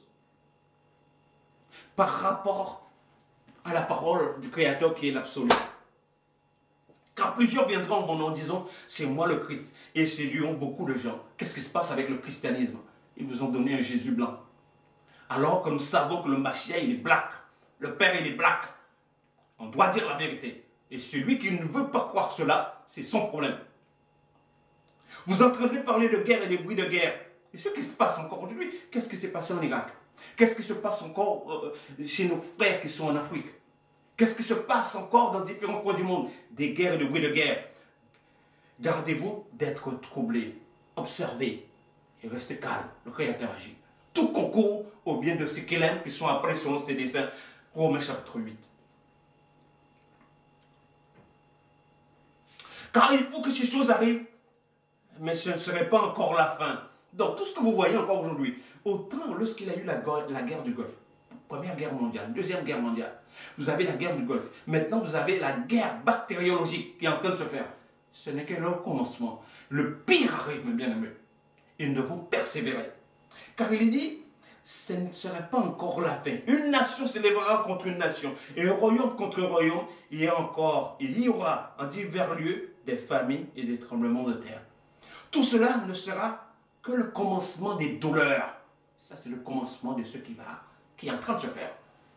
par rapport à la parole du Créateur qui est l'absolu. Car plusieurs viendront en mon nom disant, c'est moi le Christ. Et ils séduiront beaucoup de gens. Qu'est-ce qui se passe avec le christianisme? Ils vous ont donné un Jésus blanc. Alors que nous savons que le Mashiach, il est black. Le Père, il est black. On doit dire la vérité. Et celui qui ne veut pas croire cela, c'est son problème. Vous entendrez parler de guerre et des bruits de guerre. Et ce qui se passe encore aujourd'hui, qu'est-ce qui s'est passé en Irak? Qu'est-ce qui se passe encore chez nos frères qui sont en Afrique? Qu'est-ce qui se passe encore dans différents coins du monde? Des guerres et des bruits de guerre. Gardez-vous d'être troublés. Observez et restez calme. Le Créateur agit. Tout concourt au bien de ceux qu'il aime, qui sont appelés selon ses desseins. Romains chapitre 8. Car il faut que ces choses arrivent, mais ce ne serait pas encore la fin. Donc tout ce que vous voyez encore aujourd'hui, autant lorsqu'il a eu la guerre du Golfe, Première guerre mondiale, Deuxième guerre mondiale, vous avez la guerre du Golfe, maintenant vous avez la guerre bactériologique qui est en train de se faire. Ce n'est que le commencement. Le pire arrive, mes bien-aimés. Et nous devons persévérer. Car il est dit, ce ne serait pas encore la fin. Une nation s'élèvera contre une nation, et un royaume contre un royaume, il y aura en divers lieux des famines et des tremblements de terre. Tout cela ne sera que le commencement des douleurs. Ça, c'est le commencement de ce qui est en train de se faire.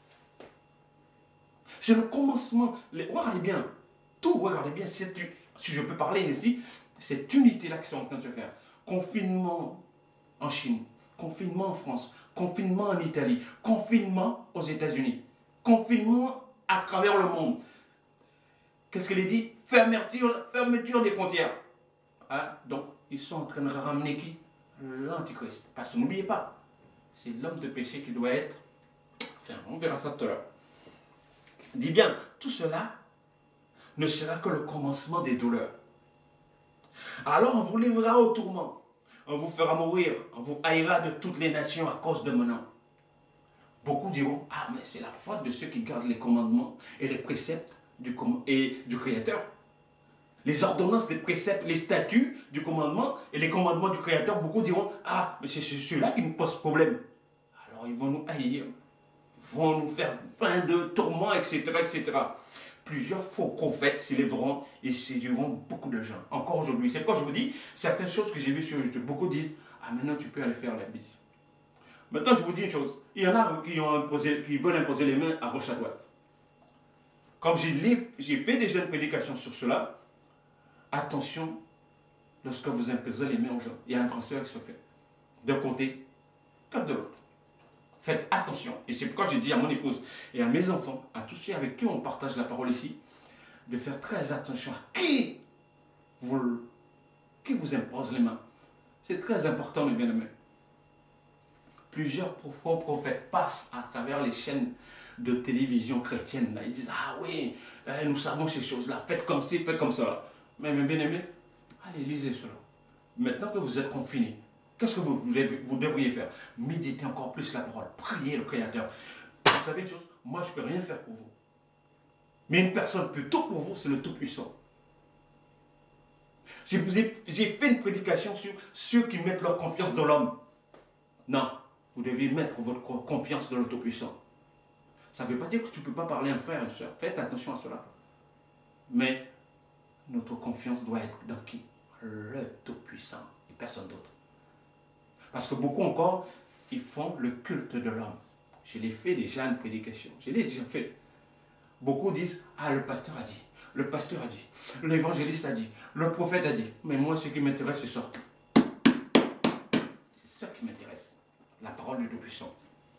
C'est le commencement. Regardez bien, regardez bien, si je peux parler ici, cette unité-là qui est en train de se faire. Confinement en Chine, confinement en France, confinement en Italie, confinement aux États-Unis, confinement à travers le monde. Qu'est-ce qu'il est dit? Fermeture des frontières. Ah, donc, ils sont en train de ramener qui? L'Antichrist. Parce que n'oubliez pas, c'est l'homme de péché qui doit être. Enfin, on verra ça tout à l'heure. Dis bien, tout cela ne sera que le commencement des douleurs. Alors on vous livrera au tourment, on vous fera mourir, on vous haïra de toutes les nations à cause de mon nom. Beaucoup diront, ah mais c'est la faute de ceux qui gardent les commandements et les préceptes du Créateur. Les ordonnances, les préceptes, les statuts du commandement et les commandements du Créateur, beaucoup diront, ah mais c'est ceux-là qui nous posent problème. Alors ils vont nous haïr, ils vont nous faire plein de tourments, etc., etc. Plusieurs faux prophètes s'élèveront et séduiront beaucoup de gens. Encore aujourd'hui, c'est pourquoi je vous dis, certaines choses que j'ai vues sur YouTube, beaucoup disent, ah maintenant tu peux aller faire la bise. Maintenant je vous dis une chose, il y en a qui veulent imposer les mains à gauche à droite. Comme j'ai fait déjà une prédication sur cela, attention lorsque vous imposez les mains aux gens. Il y a un transfert qui se fait, d'un côté comme de l'autre. Faites attention. Et c'est pourquoi j'ai dit à mon épouse et à mes enfants, à tous ceux avec qui on partage la parole ici, de faire très attention à qui vous impose les mains. C'est très important, mes bien-aimés. Plusieurs faux prophètes passent à travers les chaînes de télévision chrétiennes. Là. Ils disent, ah oui, nous savons ces choses-là, faites comme ci, faites comme ça. Mais mes bien-aimés, allez, lisez cela. Maintenant que vous êtes confinés, qu'est-ce que vous devriez faire? Méditez encore plus la parole. Priez le Créateur. Vous savez une chose? Moi, je ne peux rien faire pour vous. Mais une personne peut tout pour vous, c'est le Tout-Puissant. J'ai fait une prédication sur ceux qui mettent leur confiance dans l'homme. Non, vous devez mettre votre confiance dans le Tout-Puissant. Ça ne veut pas dire que tu ne peux pas parler à un frère et une soeur. Faites attention à cela. Mais notre confiance doit être dans qui? Le Tout-Puissant et personne d'autre. Parce que beaucoup encore, ils font le culte de l'homme. Je l'ai fait déjà une prédication. Je l'ai déjà fait. Beaucoup disent, ah, le pasteur a dit, le pasteur a dit, l'évangéliste a dit, le prophète a dit. Mais moi, ce qui m'intéresse, c'est ça. C'est ça qui m'intéresse. La parole du Tout-Puissant.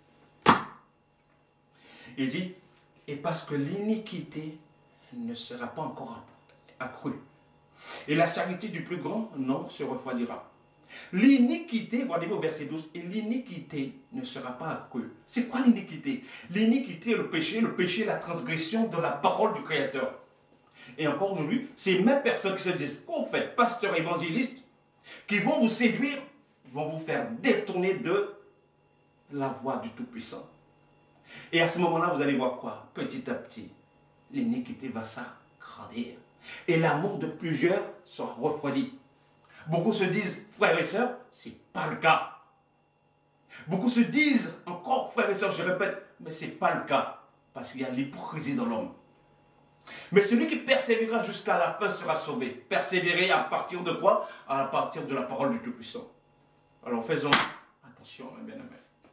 Il dit, et parce que l'iniquité ne sera pas encore accrue. Et la charité du plus grand, non, se refroidira. L'iniquité, regardez au verset 12, et l'iniquité ne sera pas accrue. C'est quoi l'iniquité? L'iniquité, le péché, la transgression de la parole du Créateur. Et encore aujourd'hui, ces mêmes personnes qui se disent prophètes, pasteurs, évangélistes, qui vont vous séduire, vont vous faire détourner de la voie du Tout-Puissant. Et à ce moment-là, vous allez voir quoi? Petit à petit, l'iniquité va s'agrandir. Et l'amour de plusieurs sera refroidi. Beaucoup se disent, frères et sœurs, ce n'est pas le cas. Beaucoup se disent, encore frères et sœurs, je répète, mais ce n'est pas le cas. Parce qu'il y a l'hypocrisie dans l'homme. Mais celui qui persévérera jusqu'à la fin sera sauvé. Persévérer à partir de quoi? À partir de la parole du Tout-Puissant. Alors faisons attention, mes bien-aimés.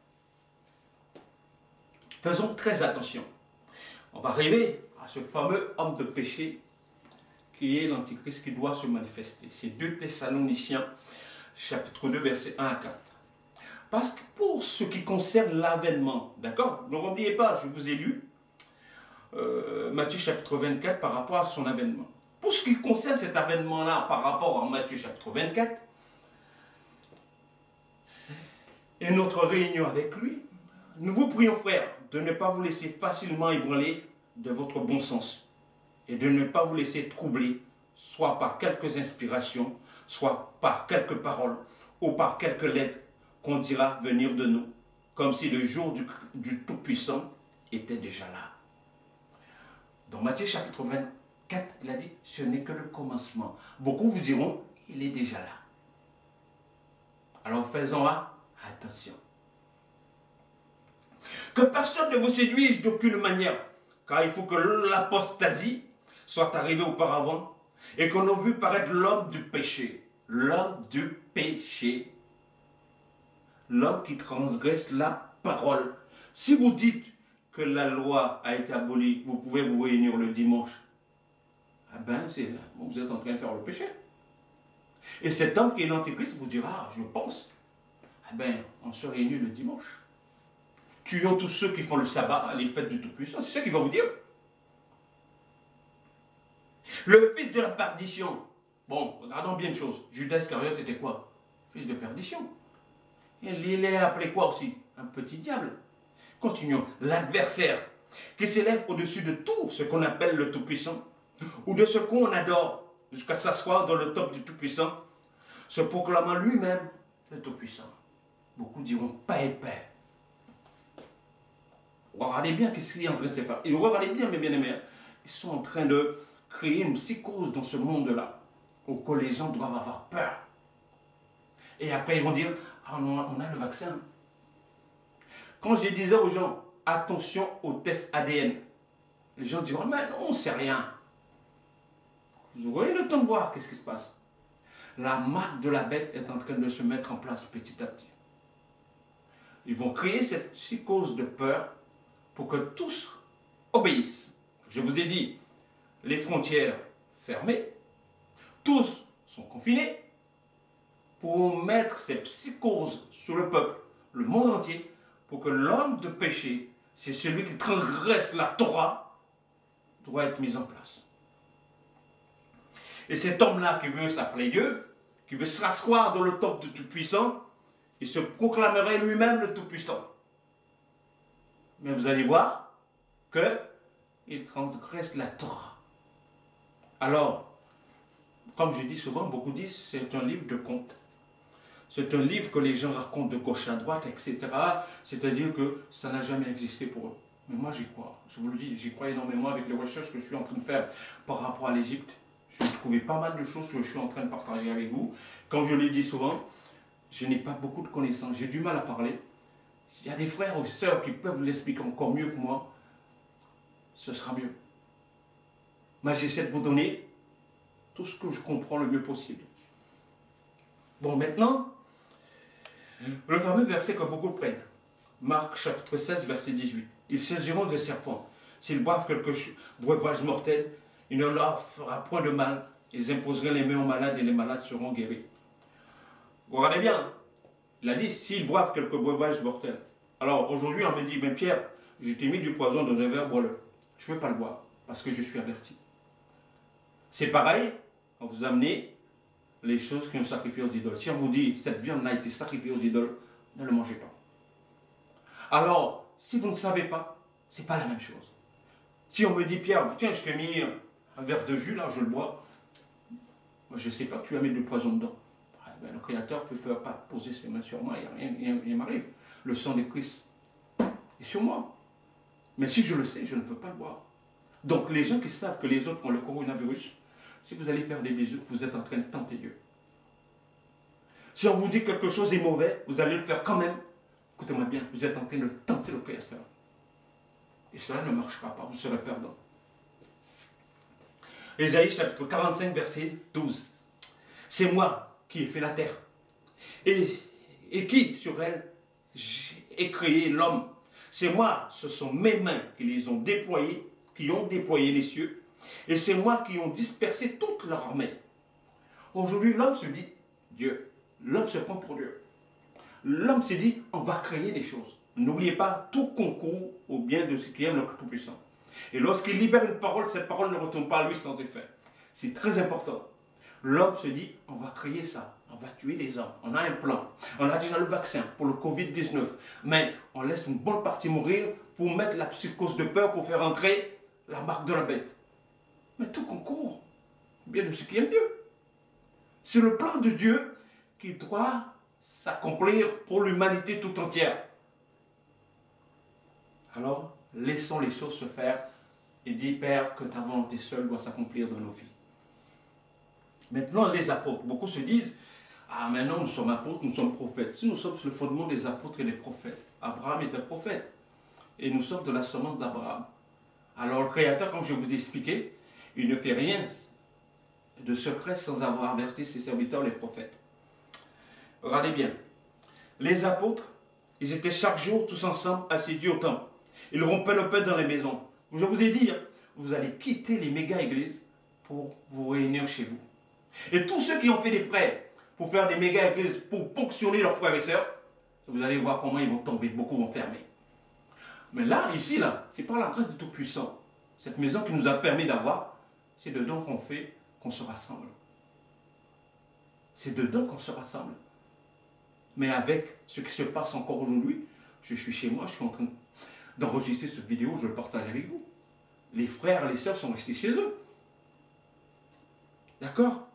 Faisons très attention. On va arriver à ce fameux homme de péché qui est l'Antichrist qui doit se manifester. C'est 2 Thessaloniciens, chapitre 2, versets 1 à 4. Parce que pour ce qui concerne l'avènement, d'accord? N'oubliez pas, je vous ai lu Matthieu chapitre 24 par rapport à son avènement. Pour ce qui concerne cet avènement-là par rapport à Matthieu chapitre 24, et notre réunion avec lui, nous vous prions, frères, de ne pas vous laisser facilement ébranler de votre bon sens et de ne pas vous laisser troubler, soit par quelques inspirations, soit par quelques paroles ou par quelques lettres qu'on dira venir de nous, comme si le jour du Tout-Puissant était déjà là. Dans Matthieu chapitre 24, il a dit, ce n'est que le commencement. Beaucoup vous diront, il est déjà là. Alors faisons attention. Que personne ne vous séduise d'aucune manière, car il faut que l'apostasie soit arrivée auparavant et qu'on ait vu paraître l'homme du péché. L'homme du péché. L'homme qui transgresse la parole. Si vous dites que la loi a été abolie, vous pouvez vous réunir le dimanche. Ah ben, vous êtes en train de faire le péché. Et cet homme qui est l'antichrist vous dira, je pense, ah ben, on se réunit le dimanche. Tuons tous ceux qui font le sabbat, les fêtes du Tout-Puissant. C'est ce qu'il va vous dire. Le fils de la perdition. Bon, regardons bien une chose. Judas Iscariote était quoi? Fils de perdition. Il est appelé quoi aussi? Un petit diable. Continuons. L'adversaire qui s'élève au-dessus de tout ce qu'on appelle le Tout-Puissant ou de ce qu'on adore jusqu'à s'asseoir dans le top du Tout-Puissant, se proclamant lui-même le Tout-Puissant. Beaucoup diront pas épais. Regardez bien qu'est-ce qu'il est en train de se faire. Et regardez bien, mes bien-aimés, ils sont en train de créer une psychose dans ce monde-là, où que les gens doivent avoir peur. Et après, ils vont dire, ah non, on a le vaccin. Quand je disais aux gens, attention aux tests ADN, les gens diront, mais non, on ne sait rien. Vous aurez le temps de voir qu'est-ce qui se passe. La marque de la bête est en train de se mettre en place petit à petit. Ils vont créer cette psychose de peur pour que tous obéissent. Je vous ai dit, les frontières fermées, tous sont confinés pour mettre ces psychoses sur le peuple, le monde entier, pour que l'homme de péché, c'est celui qui transgresse la Torah, doit être mis en place. Et cet homme-là qui veut s'appeler Dieu, qui veut se rasseoir dans le temple du Tout-Puissant, il se proclamerait lui-même le Tout-Puissant. Mais vous allez voir qu'il transgresse la Torah. Alors, comme je dis souvent, beaucoup disent c'est un livre de contes. C'est un livre que les gens racontent de gauche à droite, etc. C'est-à-dire que ça n'a jamais existé pour eux. Mais moi, j'y crois. Je vous le dis, j'y crois énormément avec les recherches que je suis en train de faire par rapport à l'Égypte. J'ai trouvé pas mal de choses que je suis en train de partager avec vous. Comme je l'ai dit souvent, je n'ai pas beaucoup de connaissances. J'ai du mal à parler. S'il y a des frères ou sœurs qui peuvent l'expliquer encore mieux que moi, ce sera mieux. Moi, j'essaie de vous donner tout ce que je comprends le mieux possible. Bon, maintenant, le fameux verset que beaucoup prennent. Marc chapitre 16, verset 18. Ils saisiront des serpents. S'ils boivent quelque breuvage mortel, il ne leur fera point de mal. Ils imposeront les mains aux malades et les malades seront guéris. Vous regardez bien, il a dit s'ils boivent quelque breuvage mortel. Alors aujourd'hui, on me dit, mais Pierre, je t'ai mis du poison dans un verre, bois-le. Je ne veux pas le boire parce que je suis averti. C'est pareil quand vous amenez les choses qui ont sacrifié aux idoles. Si on vous dit cette viande a été sacrifiée aux idoles, ne le mangez pas. Alors, si vous ne savez pas, ce n'est pas la même chose. Si on me dit, Pierre, tiens, je t'ai mis un verre de jus, là, je le bois. Moi, je ne sais pas que tu as mis du poison dedans. Ben, le Créateur ne peut pas poser ses mains sur moi, il m'arrive. Le sang de Christ est sur moi. Mais si je le sais, je ne veux pas le boire. Donc, les gens qui savent que les autres ont le coronavirus, si vous allez faire des bisous, vous êtes en train de tenter Dieu. Si on vous dit que quelque chose est mauvais, vous allez le faire quand même. Écoutez-moi bien, vous êtes en train de tenter le Créateur. Et cela ne marchera pas, vous serez perdant. Ésaïe chapitre 45, verset 12. C'est moi qui ai fait la terre. Et qui, sur elle, ai créé l'homme. C'est moi, ce sont mes mains qui les ont déployés, qui ont déployé les cieux. Et c'est moi qui ont dispersé toute leur armée. Aujourd'hui, l'homme se dit, Dieu. L'homme se prend pour Dieu. L'homme s'est dit, on va créer des choses. N'oubliez pas, tout concourt au bien de ceux qui aiment le Tout-Puissant. Et lorsqu'il libère une parole, cette parole ne retourne pas à lui sans effet. C'est très important. L'homme se dit, on va créer ça, on va tuer les hommes, on a un plan, on a déjà le vaccin pour le Covid-19, mais on laisse une bonne partie mourir pour mettre la psychose de peur, pour faire entrer la marque de la bête. Mais tout concourt au bien de ceux qui aiment Dieu. C'est le plan de Dieu qui doit s'accomplir pour l'humanité tout entière. Alors, laissons les choses se faire et dis, Père, que ta volonté seule doit s'accomplir dans nos vies. Maintenant, les apôtres, beaucoup se disent, ah maintenant nous sommes apôtres, nous sommes prophètes. Si nous sommes sur le fondement des apôtres et des prophètes, Abraham est un prophète. Et nous sommes de la semence d'Abraham. Alors le Créateur, comme je vous ai expliqué, il ne fait rien de secret sans avoir averti ses serviteurs, les prophètes. Regardez bien, les apôtres, ils étaient chaque jour tous ensemble assidus au temple. Ils rompaient le pain dans les maisons. Je vous ai dit, vous allez quitter les méga-églises pour vous réunir chez vous. Et tous ceux qui ont fait des prêts pour faire des méga-églises, pour ponctionner leurs frères et sœurs, vous allez voir comment ils vont tomber, beaucoup vont fermer. Mais là, ici, c'est par la grâce du Tout-Puissant. Cette maison qui nous a permis d'avoir, c'est dedans qu'on fait, qu'on se rassemble. C'est dedans qu'on se rassemble. Mais avec ce qui se passe encore aujourd'hui, je suis chez moi, je suis en train d'enregistrer cette vidéo, je le partage avec vous. Les frères et les sœurs sont restés chez eux. D'accord?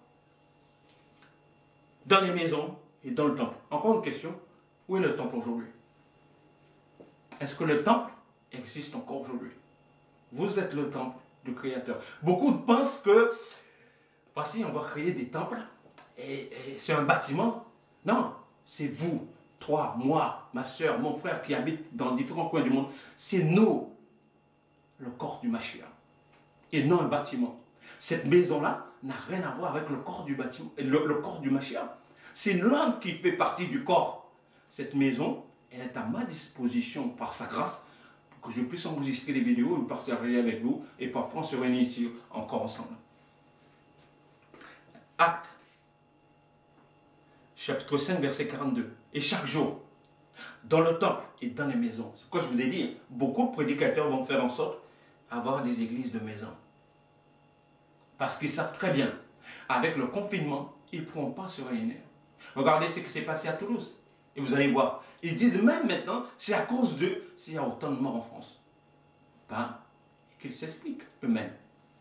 Dans les maisons et dans le temple. Encore une question, où est le temple aujourd'hui? Est-ce que le temple existe encore aujourd'hui? Vous êtes le temple du Créateur. Beaucoup pensent que, voici, on va créer des temples et c'est un bâtiment. Non, c'est vous, toi, moi, ma soeur, mon frère qui habitent dans différents coins du monde. C'est nous, le corps du Mashiach, et non un bâtiment. Cette maison-là n'a rien à voir avec le corps du bâtiment, le corps du Mashiach. C'est l'homme qui fait partie du corps. Cette maison, elle est à ma disposition par sa grâce pour que je puisse enregistrer des vidéos et partager avec vous. Et parfois, on se réunit ici encore ensemble. Acte, chapitre 5, verset 42. Et chaque jour, dans le temple et dans les maisons. C'est quoi je vous ai dit, beaucoup de prédicateurs vont faire en sorte d'avoir des églises de maison. Parce qu'ils savent très bien, avec le confinement, ils ne pourront pas se réunir. Regardez ce qui s'est passé à Toulouse. Et vous allez voir. Ils disent même maintenant, c'est à cause d'eux s'il y a autant de morts en France. Ben, qu'ils s'expliquent eux-mêmes.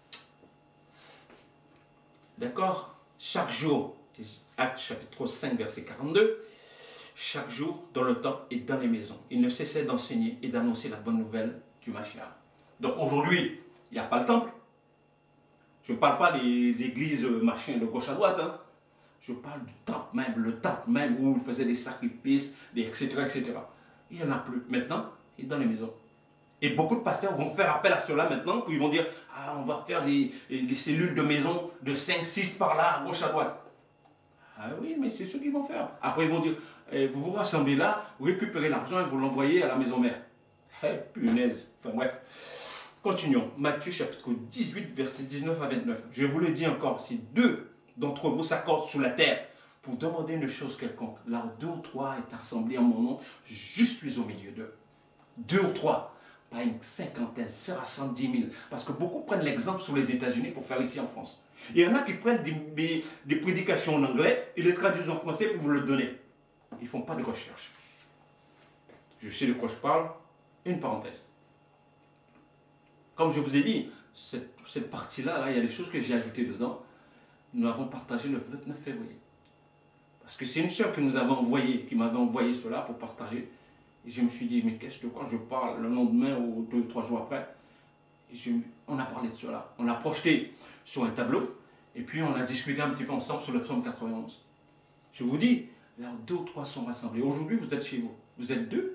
D'accord? Chaque jour, Acte chapitre 5, verset 42, chaque jour, dans le temple et dans les maisons, ils ne cessaient d'enseigner et d'annoncer la bonne nouvelle du Mashiach. Donc aujourd'hui, il n'y a pas le temple. Je ne parle pas des églises machin de gauche à droite. Hein. Je parle du temple même, le temple même où ils faisaient des sacrifices, etc., etc. Il n'y en a plus. Maintenant, il est dans les maisons. Et beaucoup de pasteurs vont faire appel à cela maintenant, puis ils vont dire, ah, on va faire des cellules de maison de 5, 6 par là, à gauche à droite. Ah oui, mais c'est ce qu'ils vont faire. Après, ils vont dire, vous vous rassemblez là, vous récupérez l'argent et vous l'envoyez à la maison mère. Punaise. Enfin bref. Continuons. Matthieu chapitre 18, verset 19 à 29. Je vous le dis encore, si deux d'entre vous s'accordent sur la terre pour demander une chose quelconque, là où deux ou trois est rassemblés en mon nom, je suis au milieu d'eux. Deux ou trois, pas une cinquantaine, 70 000. Parce que beaucoup prennent l'exemple sur les États-Unis pour faire ici en France. Il y en a qui prennent des prédications en anglais et les traduisent en français pour vous le donner. Ils ne font pas de recherche. Je sais de quoi je parle. Une parenthèse. Comme je vous ai dit, cette partie-là, là, il y a des choses que j'ai ajoutées dedans. Nous l'avons partagé le 29 février. Parce que c'est une sœur qui m'avait envoyé cela pour partager. Et je me suis dit, mais qu'est-ce que quoi je parle le lendemain ou 2 ou 3 jours après. On a parlé de cela. On l'a projeté sur un tableau. Et puis on a discuté un petit peu ensemble sur le psaume 91. Je vous dis, là, 2 ou 3 sont rassemblés. Aujourd'hui, vous êtes chez vous. Vous êtes 2.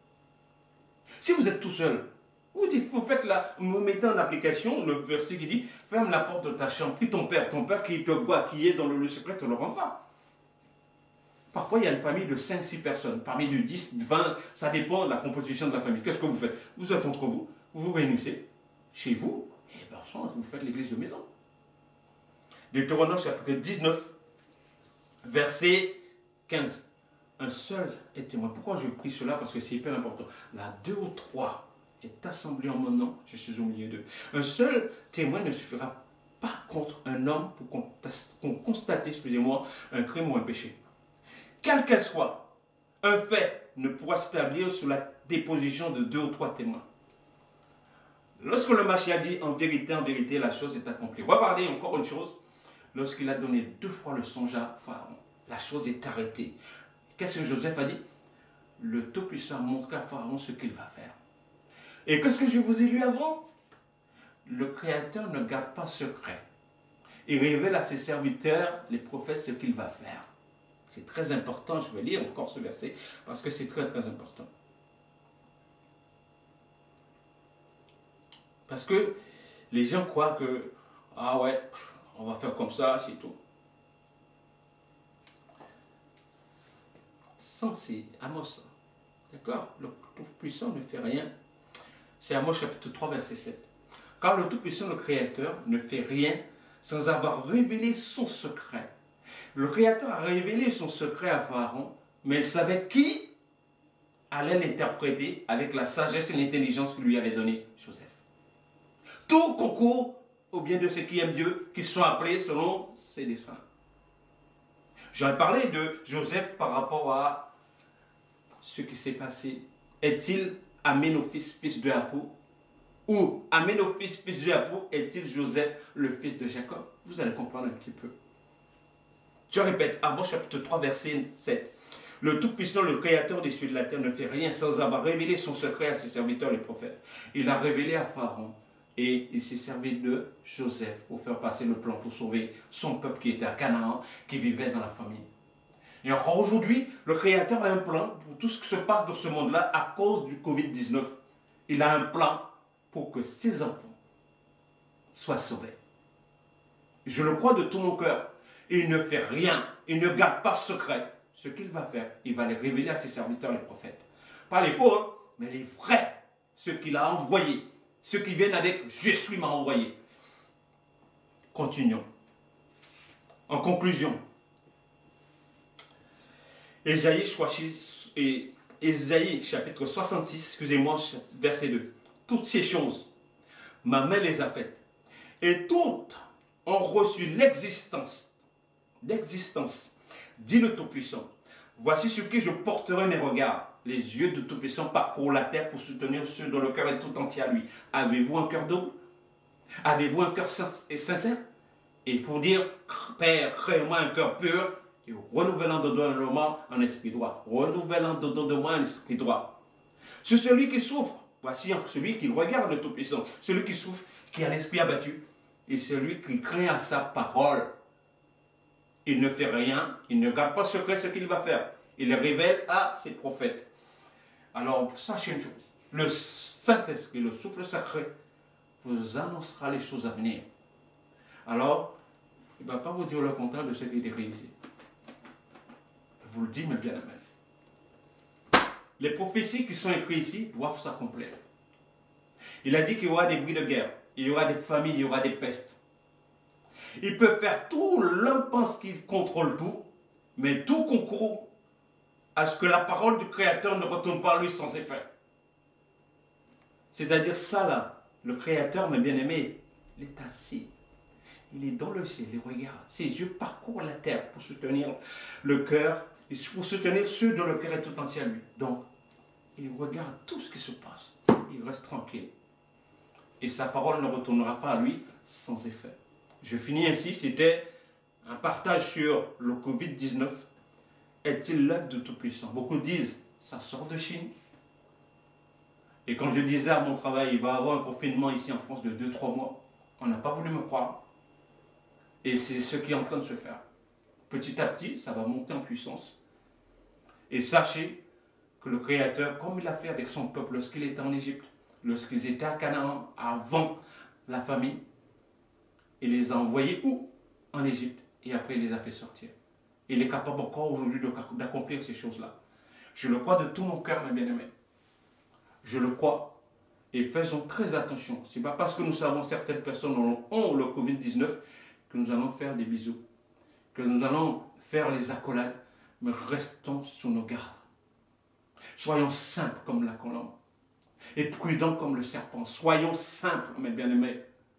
Si vous êtes tout seul, vous dites, vous faites là, vous mettez en application le verset qui dit, ferme la porte de ta chambre, puis ton père qui te voit, qui est dans le lieu secret, te le rendra. Parfois, il y a une famille de 5-6 personnes, parmi de 10, 20, ça dépend de la composition de la famille. Qu'est-ce que vous faites? Vous êtes entre vous, vous vous réunissez chez vous, et bien, vous faites l'église de maison. Deutéronome chapitre 19, verset 15. Un seul est témoin. Pourquoi je prie cela? Parce que c'est hyper important. Là, 2 ou 3 est assemblé en mon nom, je suis au milieu d'eux. Un seul témoin ne suffira pas contre un homme pour constater, excusez-moi, un crime ou un péché. Quel qu'elle soit, un fait ne pourra s'établir sous la déposition de 2 ou 3 témoins. Lorsque le Machia dit en vérité, la chose est accomplie. Regardez encore une chose. Lorsqu'il a donné 2 fois le songe à Pharaon, la chose est arrêtée. Qu'est-ce que Joseph a dit? Le Tout-Puissant montre à Pharaon ce qu'il va faire. Et qu'est-ce que je vous ai lu avant? Le Créateur ne garde pas secret. Il révèle à ses serviteurs, les prophètes, ce qu'il va faire. C'est très important, je vais lire encore ce verset, parce que c'est très très important. Parce que les gens croient que, ah ouais, on va faire comme ça, c'est tout. C'est Amos. D'accord? Le Tout-Puissant ne fait rien. C'est Amos chapitre 3, verset 7. Car le Tout-Puissant, le Créateur, ne fait rien sans avoir révélé son secret. Le Créateur a révélé son secret à Pharaon, mais il savait qui allait l'interpréter avec la sagesse et l'intelligence que lui avait donné Joseph. Tout concourt au bien de ceux qui aiment Dieu, qui sont appelés selon ses desseins. J'en parlé de Joseph par rapport à ce qui s'est passé. Est-il Aménophis, fils de Apo? Ou Aménophis, fils de Apo, est-il Joseph, le fils de Jacob? Vous allez comprendre un petit peu. Je répète, Amos chapitre 3, verset 7. Le Tout-Puissant, le Créateur des cieux et de la terre, ne fait rien sans avoir révélé son secret à ses serviteurs, les prophètes. Il a révélé à Pharaon. Et il s'est servi de Joseph pour faire passer le plan pour sauver son peuple qui était à Canaan, qui vivait dans la famine. Et encore aujourd'hui, le Créateur a un plan pour tout ce qui se passe dans ce monde-là à cause du Covid-19. Il a un plan pour que ses enfants soient sauvés. Je le crois de tout mon cœur. Il ne fait rien, il ne garde pas secret. Ce qu'il va faire, il va les révéler à ses serviteurs, les prophètes. Pas les faux, hein, mais les vrais, ceux qu'il a envoyés. Ceux qui viennent avec « Je suis m'a envoyé ». Continuons. En conclusion, Ésaïe chapitre 66, excusez-moi, verset 2. Toutes ces choses, ma main les a faites. Et toutes ont reçu l'existence, dit le Tout-Puissant. Voici sur qui je porterai mes regards. Les yeux du Tout-Puissant parcourent la terre pour soutenir ceux dont le cœur est tout entier à lui. Avez-vous un cœur double? Avez-vous un cœur sincère? Et pour dire, Père, crée-moi un cœur pur, et renouvelant de moi un esprit droit. Renouvelant de moi un esprit droit. C'est celui qui souffre. Voici celui qui regarde le Tout-Puissant. Celui qui souffre, qui a l'esprit abattu. Et celui qui craint à sa parole. Il ne fait rien, il ne garde pas secret ce qu'il va faire. Il le révèle à ses prophètes. Alors, sachez une chose. Le Saint-Esprit, le souffle sacré, vous annoncera les choses à venir. Alors, il ne va pas vous dire le contraire de ce qui est écrit ici. vous le dis, mes bien-aimés. Les prophéties qui sont écrites ici doivent s'accomplir. Il a dit qu'il y aura des bruits de guerre, il y aura des famines, il y aura des pestes. Il peut faire tout, l'homme pense qu'il contrôle tout, mais tout concourt à ce que la parole du Créateur ne retourne pas à lui sans effet. C'est-à-dire ça là, le Créateur, mes bien-aimés, il est assis. Il est dans le ciel, il regarde. Ses yeux parcourent la terre pour soutenir le cœur, et pour soutenir ceux dont le cœur est tout entier à lui. Donc, il regarde tout ce qui se passe. Il reste tranquille. Et sa parole ne retournera pas à lui sans effet. Je finis ainsi, c'était un partage sur le Covid-19. Est-il l'œuvre de Tout-Puissant? Beaucoup disent, ça sort de Chine. Et quand je disais à mon travail, il va y avoir un confinement ici en France de 2-3 mois, on n'a pas voulu me croire. Et c'est ce qui est en train de se faire. Petit à petit, ça va monter en puissance. Et sachez que le Créateur, comme il l'a fait avec son peuple lorsqu'il était en Égypte, lorsqu'ils étaient à Canaan, avant la famine, il les a envoyés où? En Égypte. Et après, il les a fait sortir. Il est capable encore aujourd'hui d'accomplir ces choses-là. Je le crois de tout mon cœur, mes bien-aimés. Je le crois. Et faisons très attention. Ce n'est pas parce que nous savons certaines personnes ont le Covid-19 que nous allons faire des bisous, que nous allons faire les accolades, mais restons sur nos gardes. Soyons simples comme la colombe et prudents comme le serpent. Soyons simples, mes bien-aimés.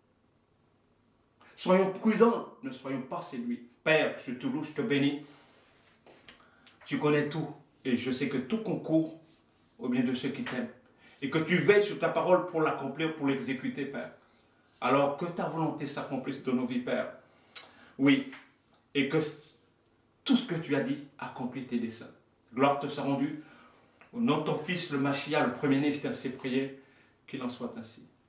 Soyons prudents, ne soyons pas séduits. Père, je te loue, je te bénis. Tu connais tout et je sais que tout concourt au bien de ceux qui t'aiment. Et que tu veilles sur ta parole pour l'accomplir, pour l'exécuter, Père. Alors que ta volonté s'accomplisse dans nos vies, Père. Oui, et que tout ce que tu as dit accomplit tes desseins. Gloire te soit rendue. Au nom de ton Fils, le Machia, le premier-né, je t'ai ainsi prié, qu'il en soit ainsi.